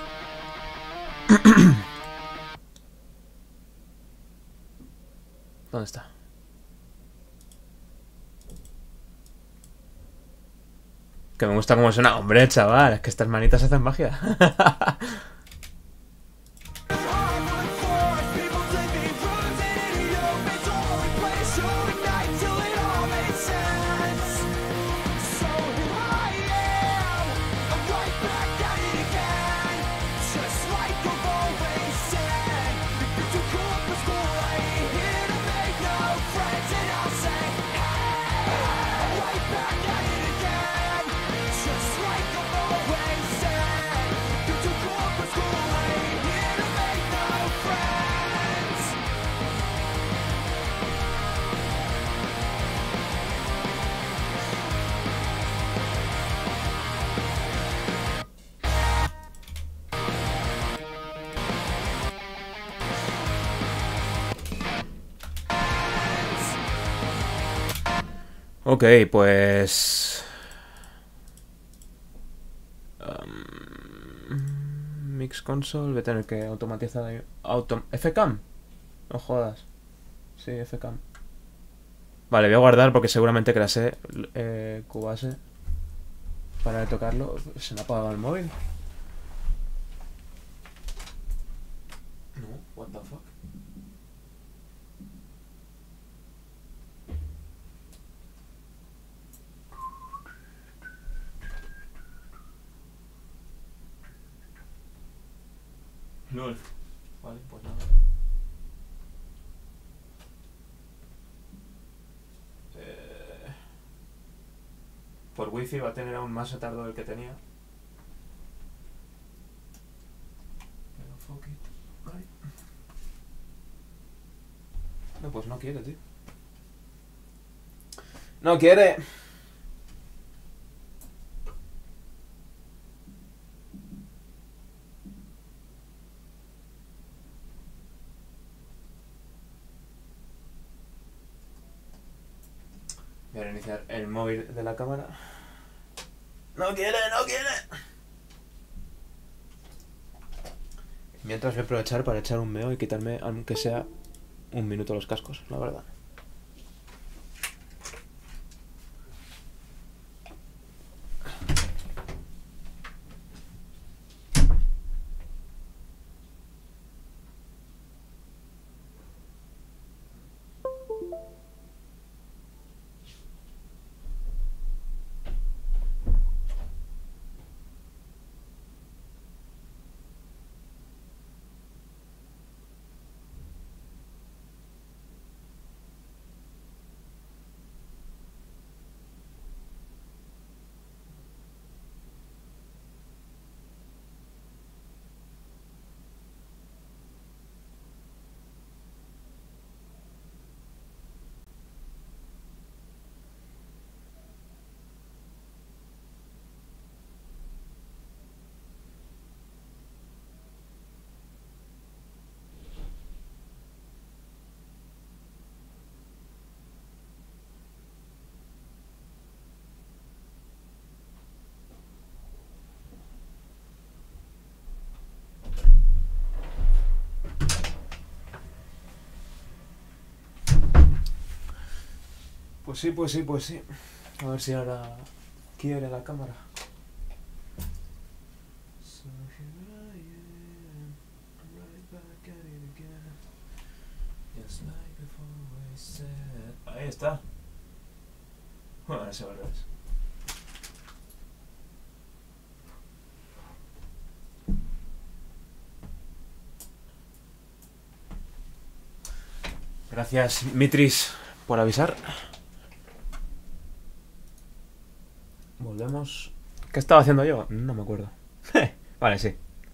¿Dónde está? Que me gusta cómo suena. Hombre, chaval, es que estas manitas hacen magia. Ok, pues... Mix Console, voy a tener que automatizar ahí. ¿FCAM? No jodas. Sí, FCAM. Vale, voy a guardar porque seguramente crasé Cubase. Para tocarlo. ¿Se me ha apagado el móvil? No, what the fuck. LOL. Vale, pues nada. Por wifi va a tener aún más retardo del que tenía. Pero fuck it. Vale. No, pues no quiere, tío. No quiere. Voy a reiniciar el móvil de la cámara. ¡No quiere, no quiere! Mientras voy a aprovechar para echar un meo y quitarme, aunque sea un minuto, los cascos, la verdad. Pues sí, pues sí, pues sí. A ver si ahora quiere la cámara. Ahí está. Bueno, ahora se va al revés. Gracias, Mitris, por avisar. Volvemos. ¿Qué estaba haciendo yo? No me acuerdo. Vale, sí.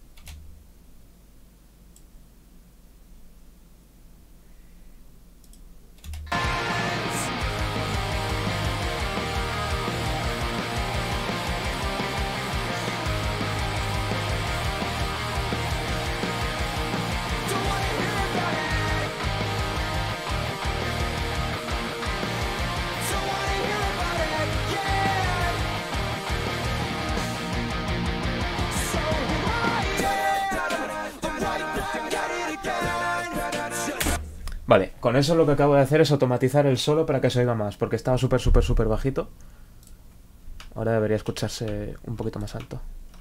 Vale, con eso lo que acabo de hacer es automatizar el solo para que se oiga más, porque estaba súper bajito. Ahora debería escucharse un poquito más alto.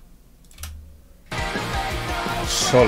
Solo.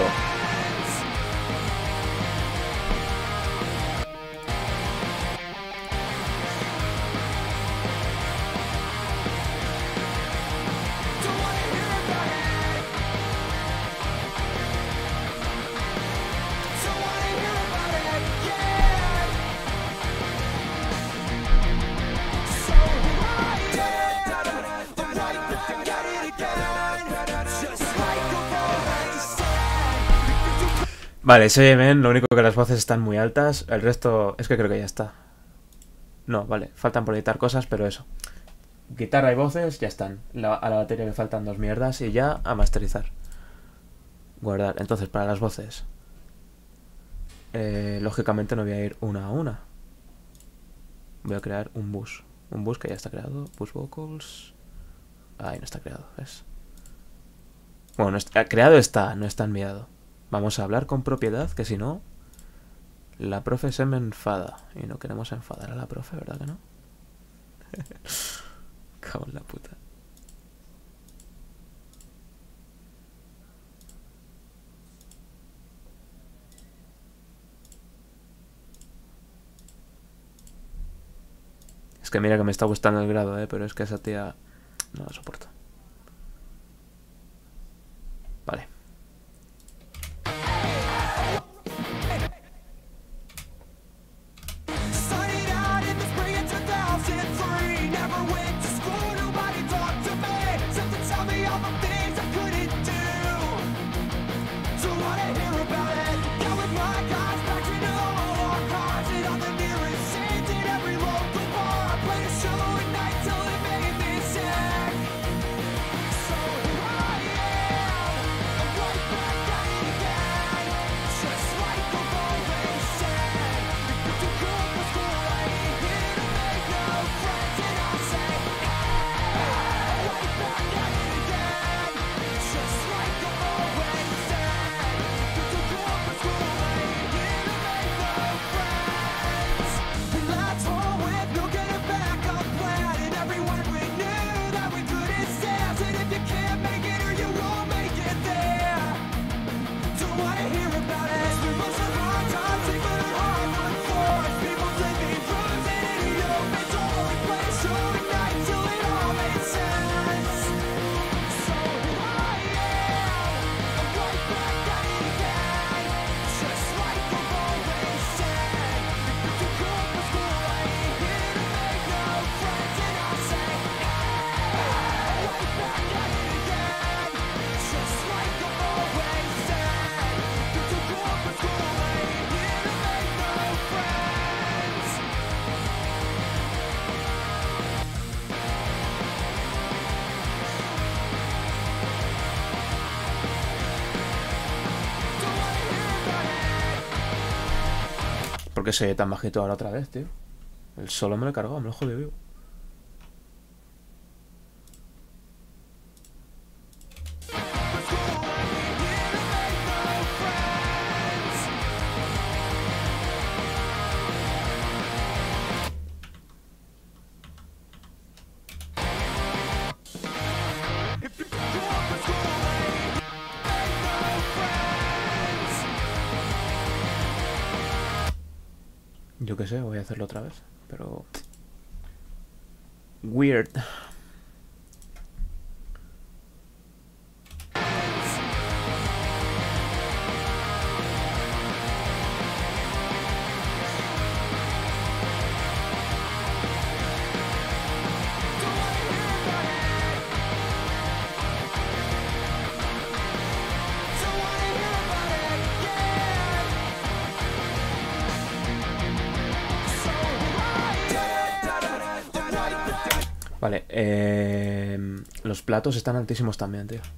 Vale, se oye bien, lo único que las voces están muy altas, el resto es que creo que ya está. No, vale, faltan por editar cosas, pero eso. Guitarra y voces ya están. A la batería le faltan 2 mierdas y ya a masterizar. Guardar. Entonces, para las voces, lógicamente no voy a ir una a una. Voy a crear un bus. Un bus que ya está creado. Bus vocals. Ahí no está creado, ¿ves? Bueno, no está, creado está, no está enviado. Vamos a hablar con propiedad, que si no, la profe se me enfada. Y no queremos enfadar a la profe, ¿verdad que no? Cago en la puta. Es que mira que me está gustando el grado, pero es que esa tía no la soporto. Vale. ¿Por qué se oye tan bajito ahora otra vez, tío? El solo me lo he cargado, me lo he jodido vivo. Yo qué sé, voy a hacerlo otra vez, pero... Weird. Vale, los platos están altísimos también, tío.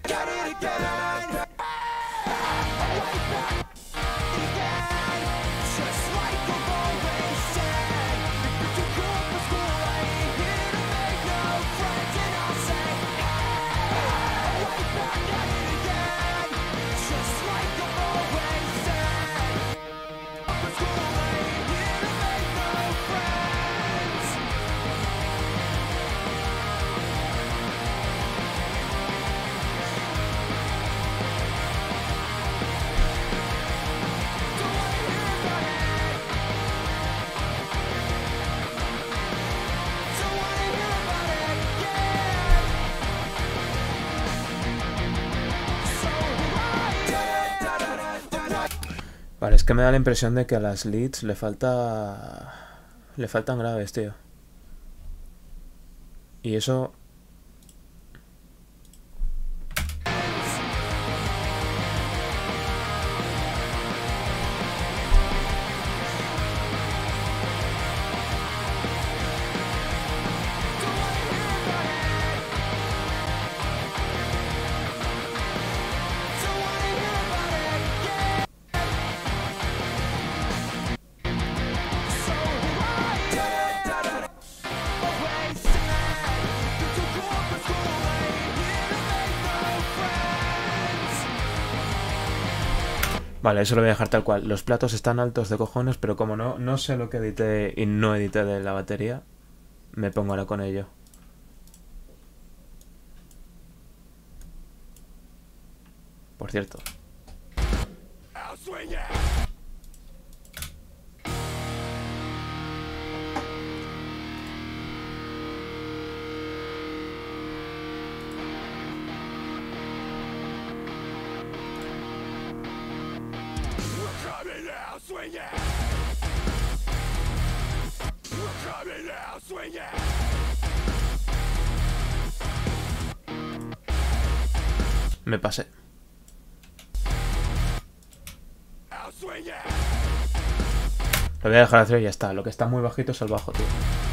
Vale, es que me da la impresión de que a las leads le faltan graves, tío. Y eso... Vale, eso lo voy a dejar tal cual. Los platos están altos de cojones, pero como no sé lo que edité y no edité de la batería, me pongo ahora con ello. Por cierto. Me pasé. Lo voy a dejar hacer y ya está. Lo que está muy bajito es el bajo, tío.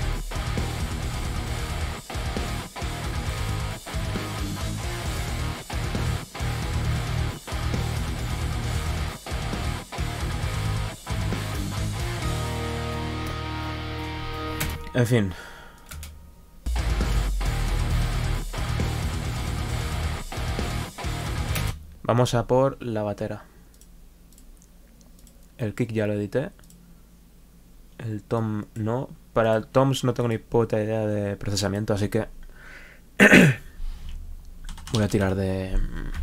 En fin. Vamos a por la batera. El kick ya lo edité. El tom no. Para el toms no tengo ni puta idea de procesamiento, así que voy a tirar de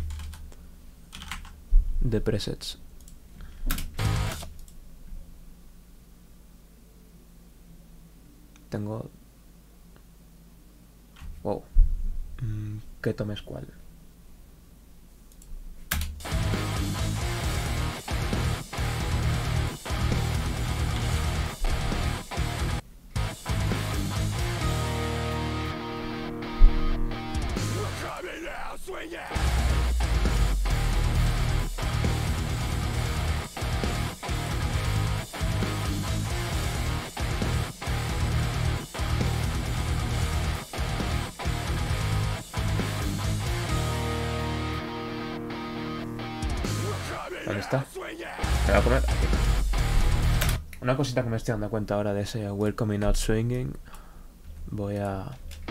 presets. Tengo... Wow. ¿Qué tomes cuál? ¿Dónde está? Me voy a poner aquí. Una cosita que me estoy dando cuenta ahora de ese Welcoming Out Swinging. Voy a...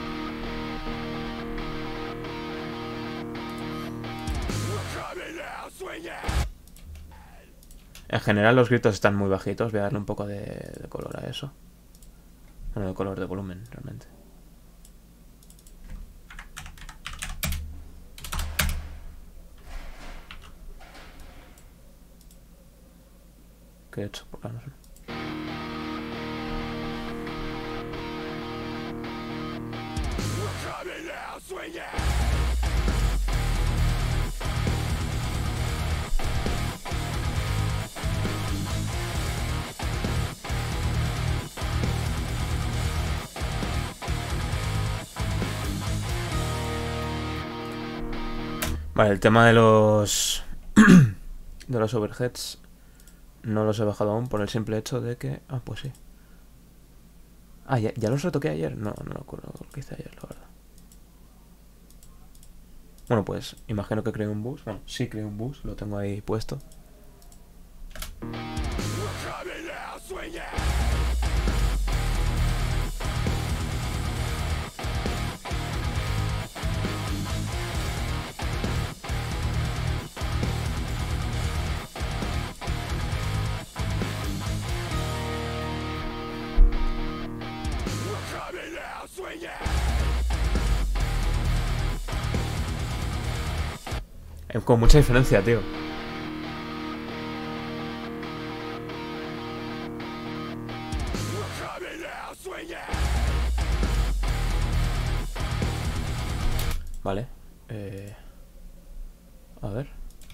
En general los gritos están muy bajitos. Voy a darle un poco de color a eso. Bueno, de color, de volumen, realmente. ¿Qué he hecho? Por no sé. Vale, el tema de los de los overheads no los he bajado aún por el simple hecho de que... Ah, pues sí. Ah, ¿ya los retoqué ayer? No me acuerdo lo que hice ayer, la verdad. Bueno, pues imagino que creé un bus. Bueno, sí creé un bus, lo tengo ahí puesto. Con mucha diferencia, tío. Vale. A ver.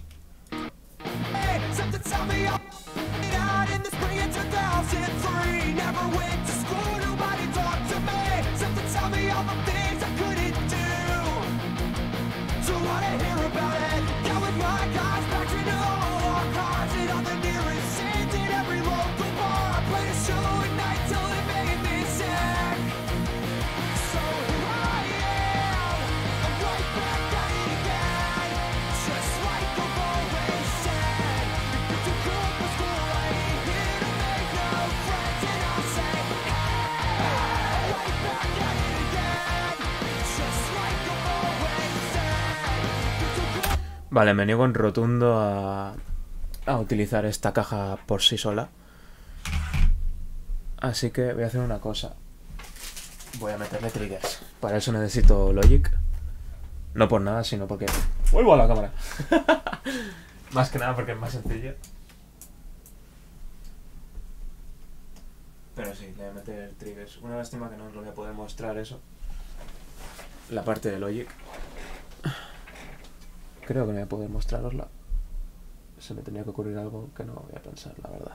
Vale, me niego en rotundo a utilizar esta caja por sí sola. Así que voy a hacer una cosa. Voy a meterle triggers. Para eso necesito Logic. No por nada, sino porque... ¡Vuelvo a la cámara! Más que nada porque es más sencillo. Pero sí, le voy a meter triggers. Una lástima que no os lo voy a poder mostrar eso. La parte de Logic. Creo que no voy a poder mostrarosla. Se me tenía que ocurrir algo que no voy a pensar, la verdad.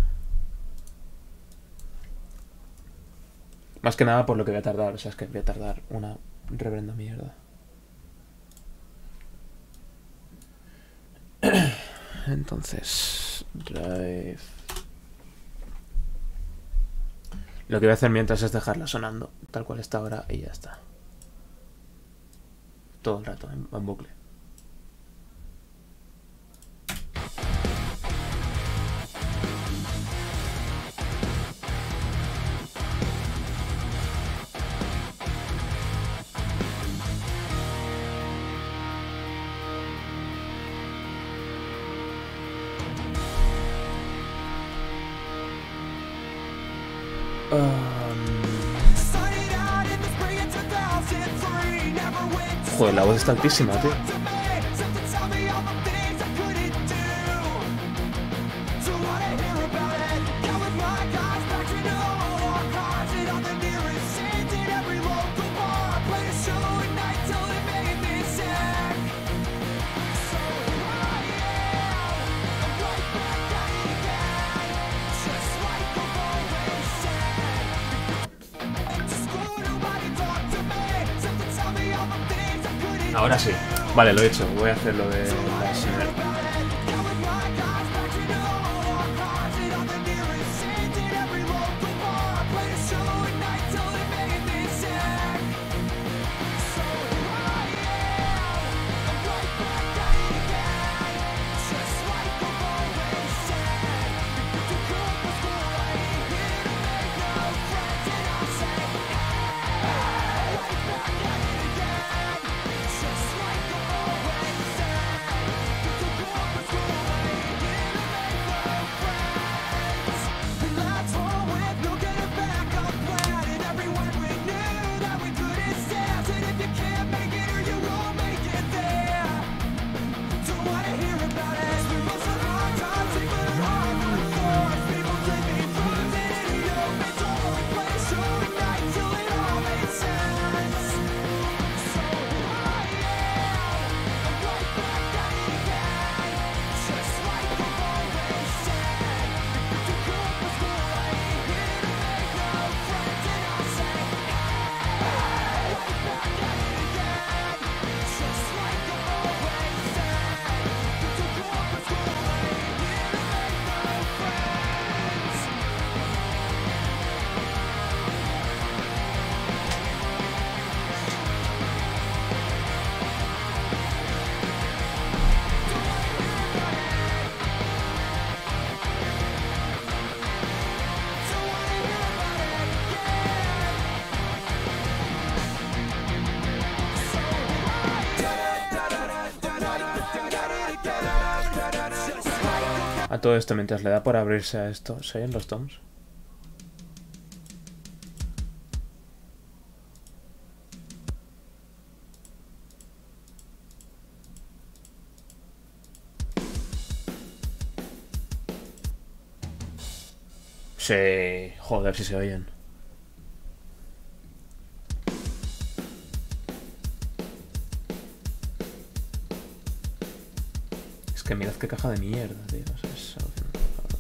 Más que nada por lo que voy a tardar. O sea, es que voy a tardar una reverenda mierda. Entonces... Drive... Lo que voy a hacer mientras es dejarla sonando, tal cual está ahora, y ya está. Todo el rato, en bucle. Joder, la voz está altísima, tío. Ahora sí. Vale, lo he hecho. Voy a hacer lo de la señal. A todo esto, mientras le da por abrirse a esto, ¿se oyen los toms? Sí, joder, si se oyen. Es que mirad qué caja de mierda, tío. O sea, es alucinante, la verdad.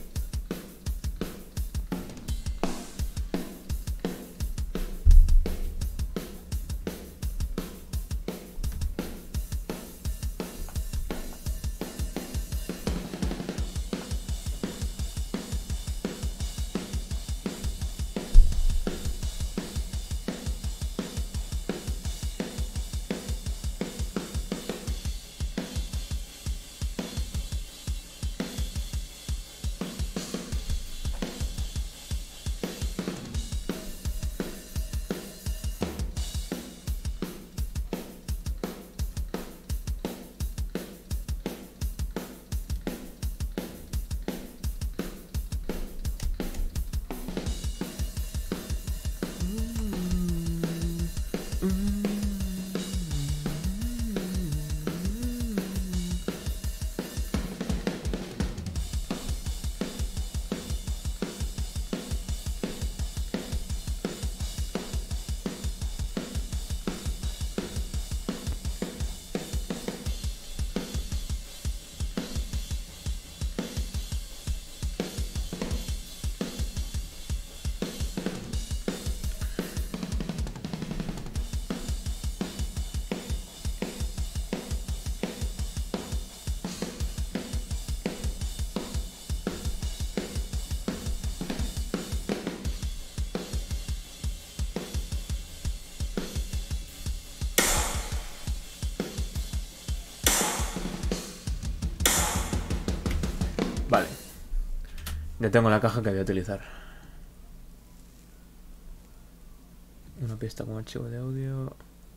Vale. Ya tengo la caja que voy a utilizar. Una pista con archivo de audio.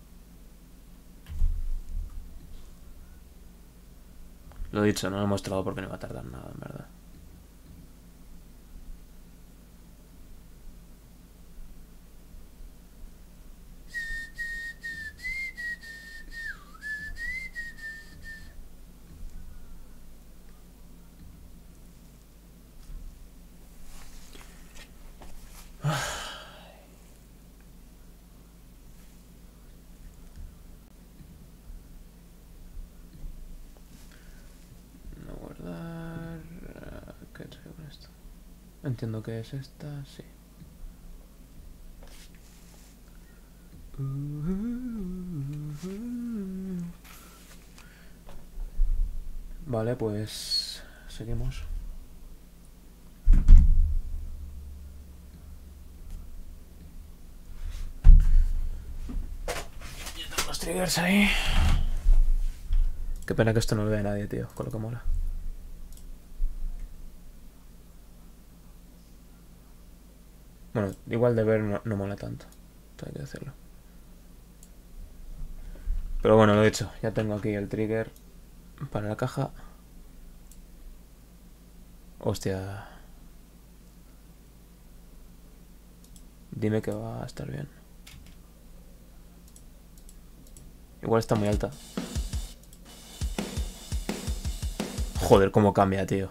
Lo dicho, no lo he mostrado porque no va a tardar nada, en verdad. No guardar. ¿Qué traigo con esto? Entiendo que es esta, sí. Vale, pues seguimos. Ya tengo los triggers ahí. Qué pena que esto no lo vea nadie, tío, con lo que mola. Bueno, igual de ver no mola tanto, hay que decirlo. Pero bueno, lo he hecho. Ya tengo aquí el trigger para la caja. Hostia. Dime que va a estar bien. Igual está muy alta. Joder, cómo cambia, tío.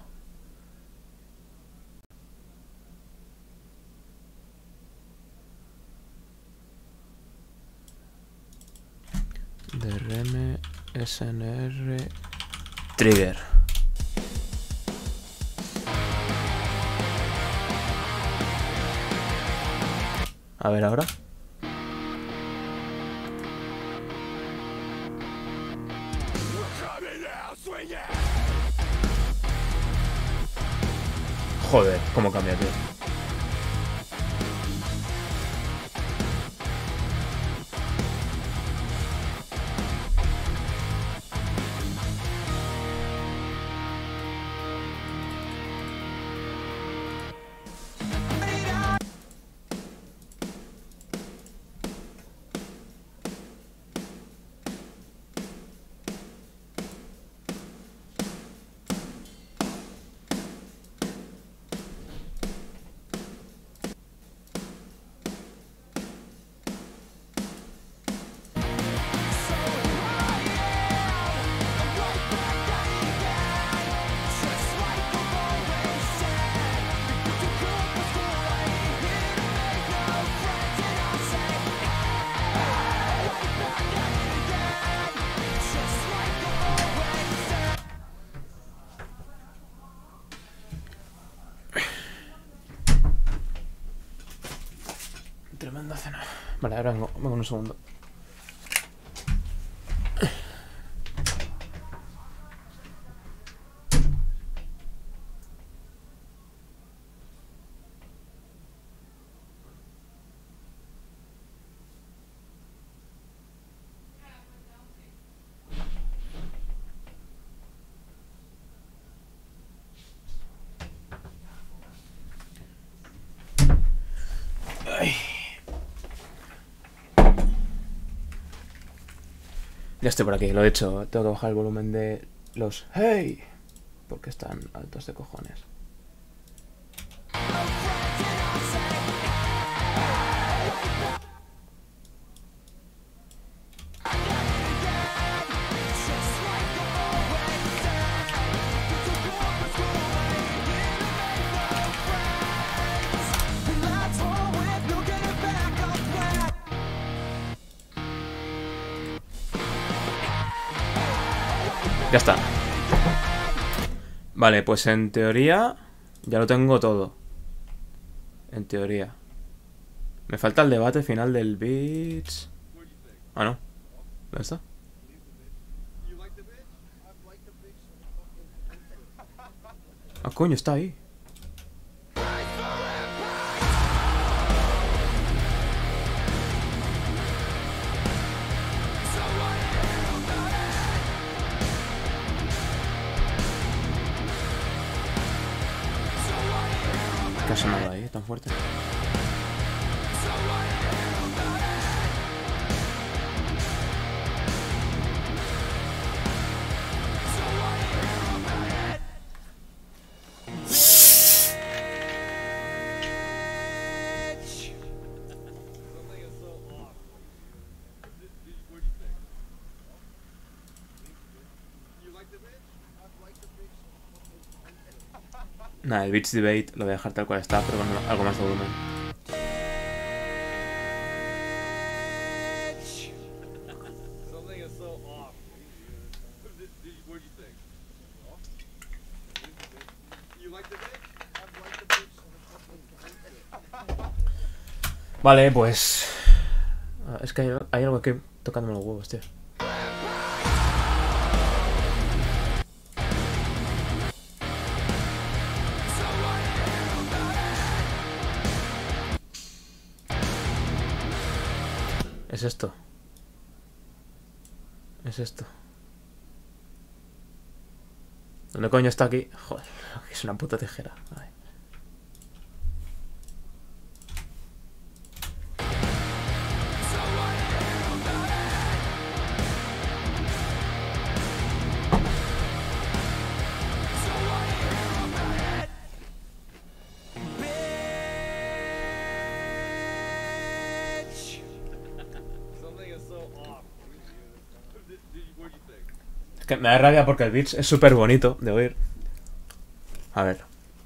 DRM SNR Trigger. A ver ahora. Joder, cómo cambia, tío. Tremenda cena. Vale, ahora vengo en un segundo. Ay. Ya estoy por aquí, lo he hecho. Tengo que bajar el volumen de los hey, porque están altos de cojones. Ya está. Vale, pues en teoría ya lo tengo todo. En teoría. Me falta el debate final del Beats. Ah, no. ¿Dónde está? Ah, coño, está ahí. ¿Qué ha sonado ahí tan fuerte? Nada, el Beats Debate lo voy a dejar tal cual está, pero con algo más de volumen. Vale, pues... Es que hay algo que tocándome los huevos, tío. Es esto. Es esto. ¿Dónde coño está aquí? Joder, es una puta tijera. Ay. Es que me da rabia porque el beat es súper bonito de oír. A ver.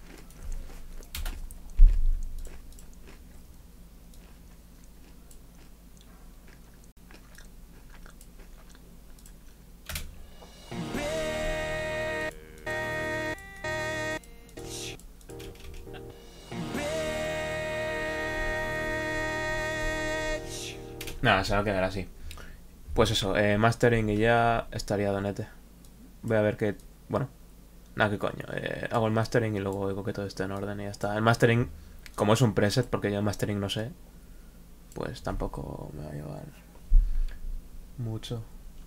Nada, se va a quedar así. Pues eso, mastering y ya estaría donete. Voy a ver qué... Bueno, nada, qué coño. Hago el mastering y luego digo que todo esté en orden y ya está. El mastering, como es un preset, porque yo el mastering no sé, pues tampoco me va a llevar mucho.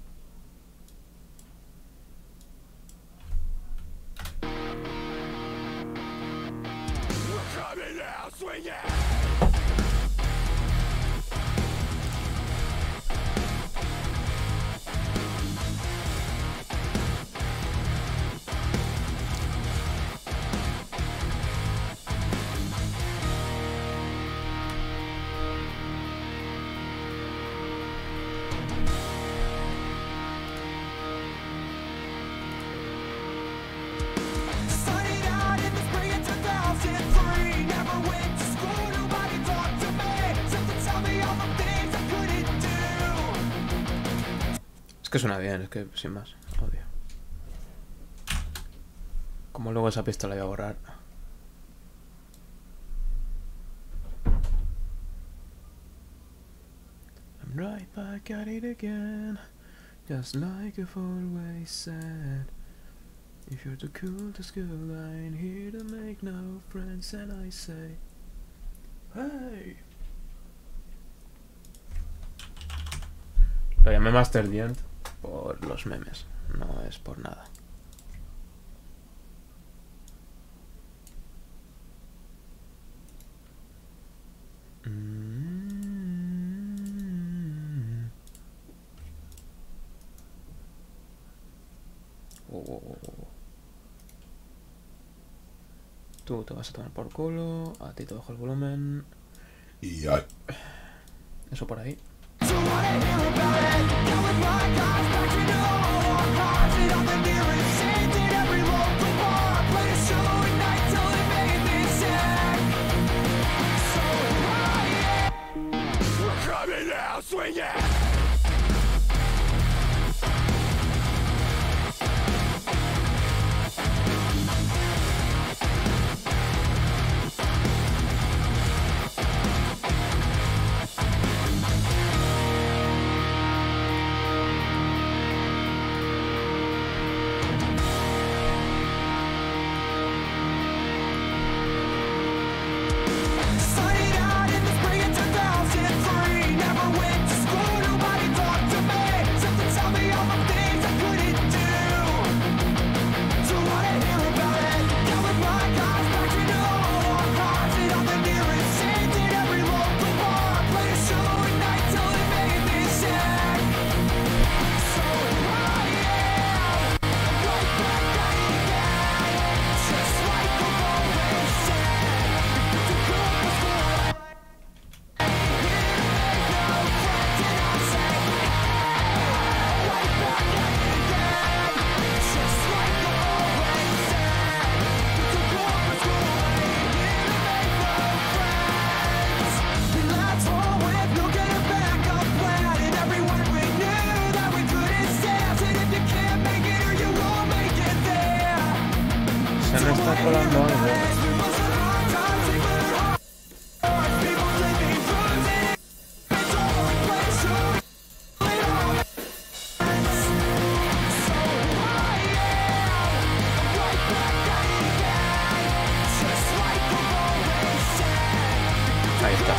Es que suena bien, es que sin más, obvio. Como luego esa pista la voy a borrar. I'm right back at it again, just like I've always said. If you're too cool to school, I ain't here to make no friends, and I say, hey. Lo llamé Master Dient por los memes, no es por nada. Tú te vas a tomar por culo, a ti te bajo el volumen. Y ay. Eso por ahí. Se me está colando algo. Ahí está.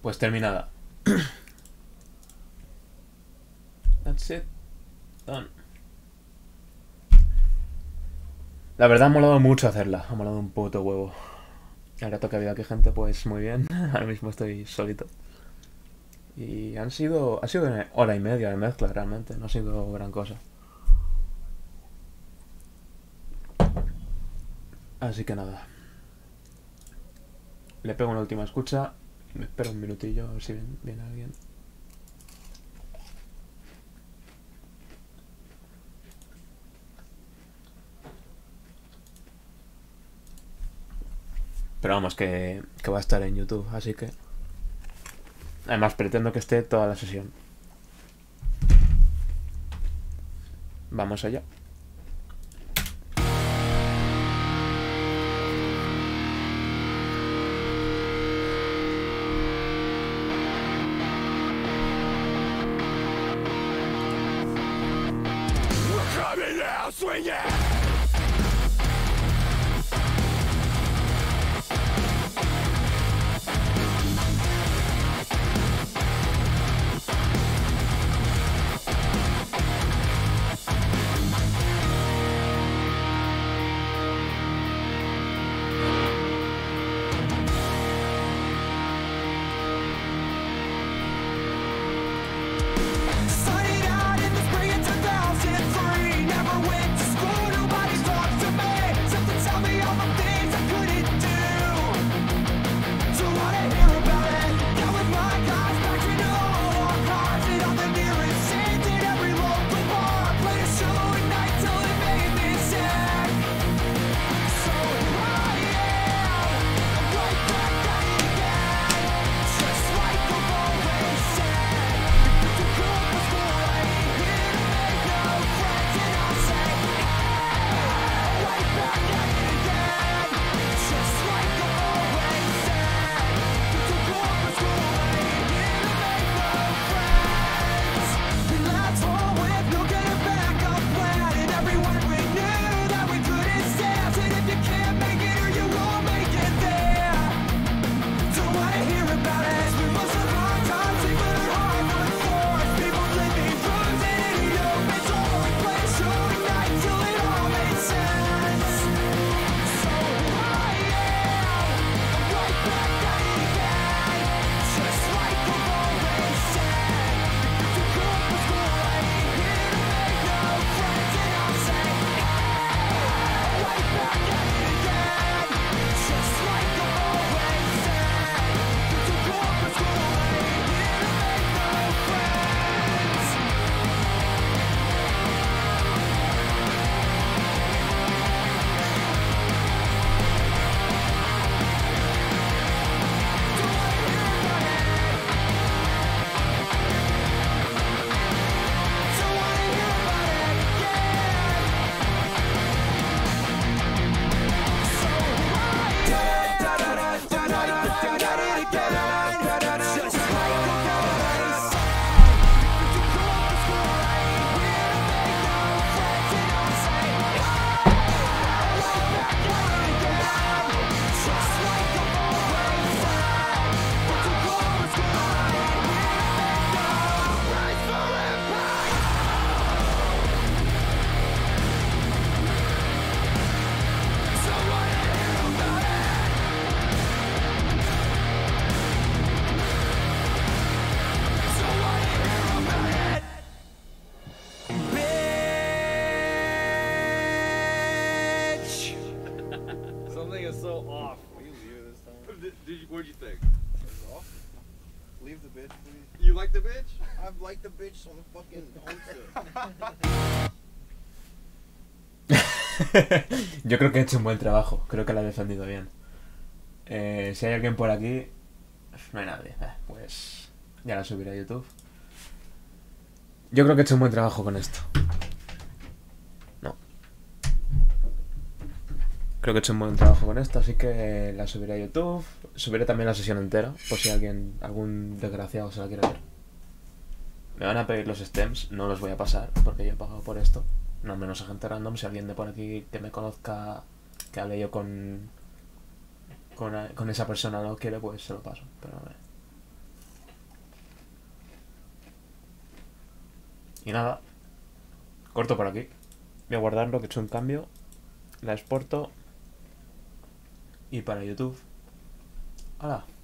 pues terminada. That's it. Done. La verdad ha molado mucho hacerla. Ha molado un puto huevo. El rato que ha habido aquí gente, pues muy bien. Ahora mismo estoy solito. Y ha sido una hora y media de mezcla realmente. No ha sido gran cosa. Así que nada. Le pego una última escucha. Me espero un minutillo a ver si viene alguien. Pero vamos, que va a estar en YouTube, así que... Además, pretendo que esté toda la sesión. Vamos allá. We're coming now, swing it! Started out in the spring of 2003. Never went to school, nobody talked to me. Something tell me all the things I couldn't do. Don't wanna hear about it. Got with my guys, back into all our cars and all the nearest scenes in every local bar. Played a show at night till it made me sick. So here I am, I'm right back at it again. Just like I've always said. The good was good, I ain't here to make no friends, and I'll say, I'm right back at it again. Just like I've always said. The good was good, I ain't here to make no friends. We left home with no good backup plan, and everyone we knew that we couldn't stand. And if you can't make it or you won't make it there, don't wanna hear about it. We must have hard times, even at Harvard floors. People living rooms in any open door. We played a show at night till it all made sense. So here I am, I'm right back at it again. Just like I've always said. The good was good, I ain't here to make no friends, and I'll say, I'm right back at it again. Just like I've always said. The good was good, I ain't here to make no friends. Don't wanna hear about it, yeah. So here I am, right back at it again. Just like I've always said. The good was good, I ain't here to make no friends, and I'll say, right back at it again. Just like I've always said. The good was good, I ain't here to make no friends forever. Don't wanna hear about it. Don't wanna hear about it. Bitch. Something is so off. Will you leave it this time? What'd you think? It's off. Leave the bitch, please. You like the bitch? I've liked the bitch on the fucking poster. Yo creo que he hecho un buen trabajo. Creo que la he defendido bien. Si hay alguien por aquí... No hay nadie. Pues ya la subiré a YouTube. Yo creo que he hecho un buen trabajo con esto. No. Creo que he hecho un buen trabajo con esto, así que la subiré a YouTube. Subiré también la sesión entera, por si algún desgraciado se la quiere ver. Me van a pedir los stems, no los voy a pasar, porque yo he pagado por esto. No menos a gente random. Si alguien de por aquí que me conozca, que hable yo con esa persona, no quiere, pues se lo paso. Pero a ver. Y nada, corto por aquí. Voy a guardarlo, que he hecho un cambio. La exporto. Y para YouTube. ¡Hala!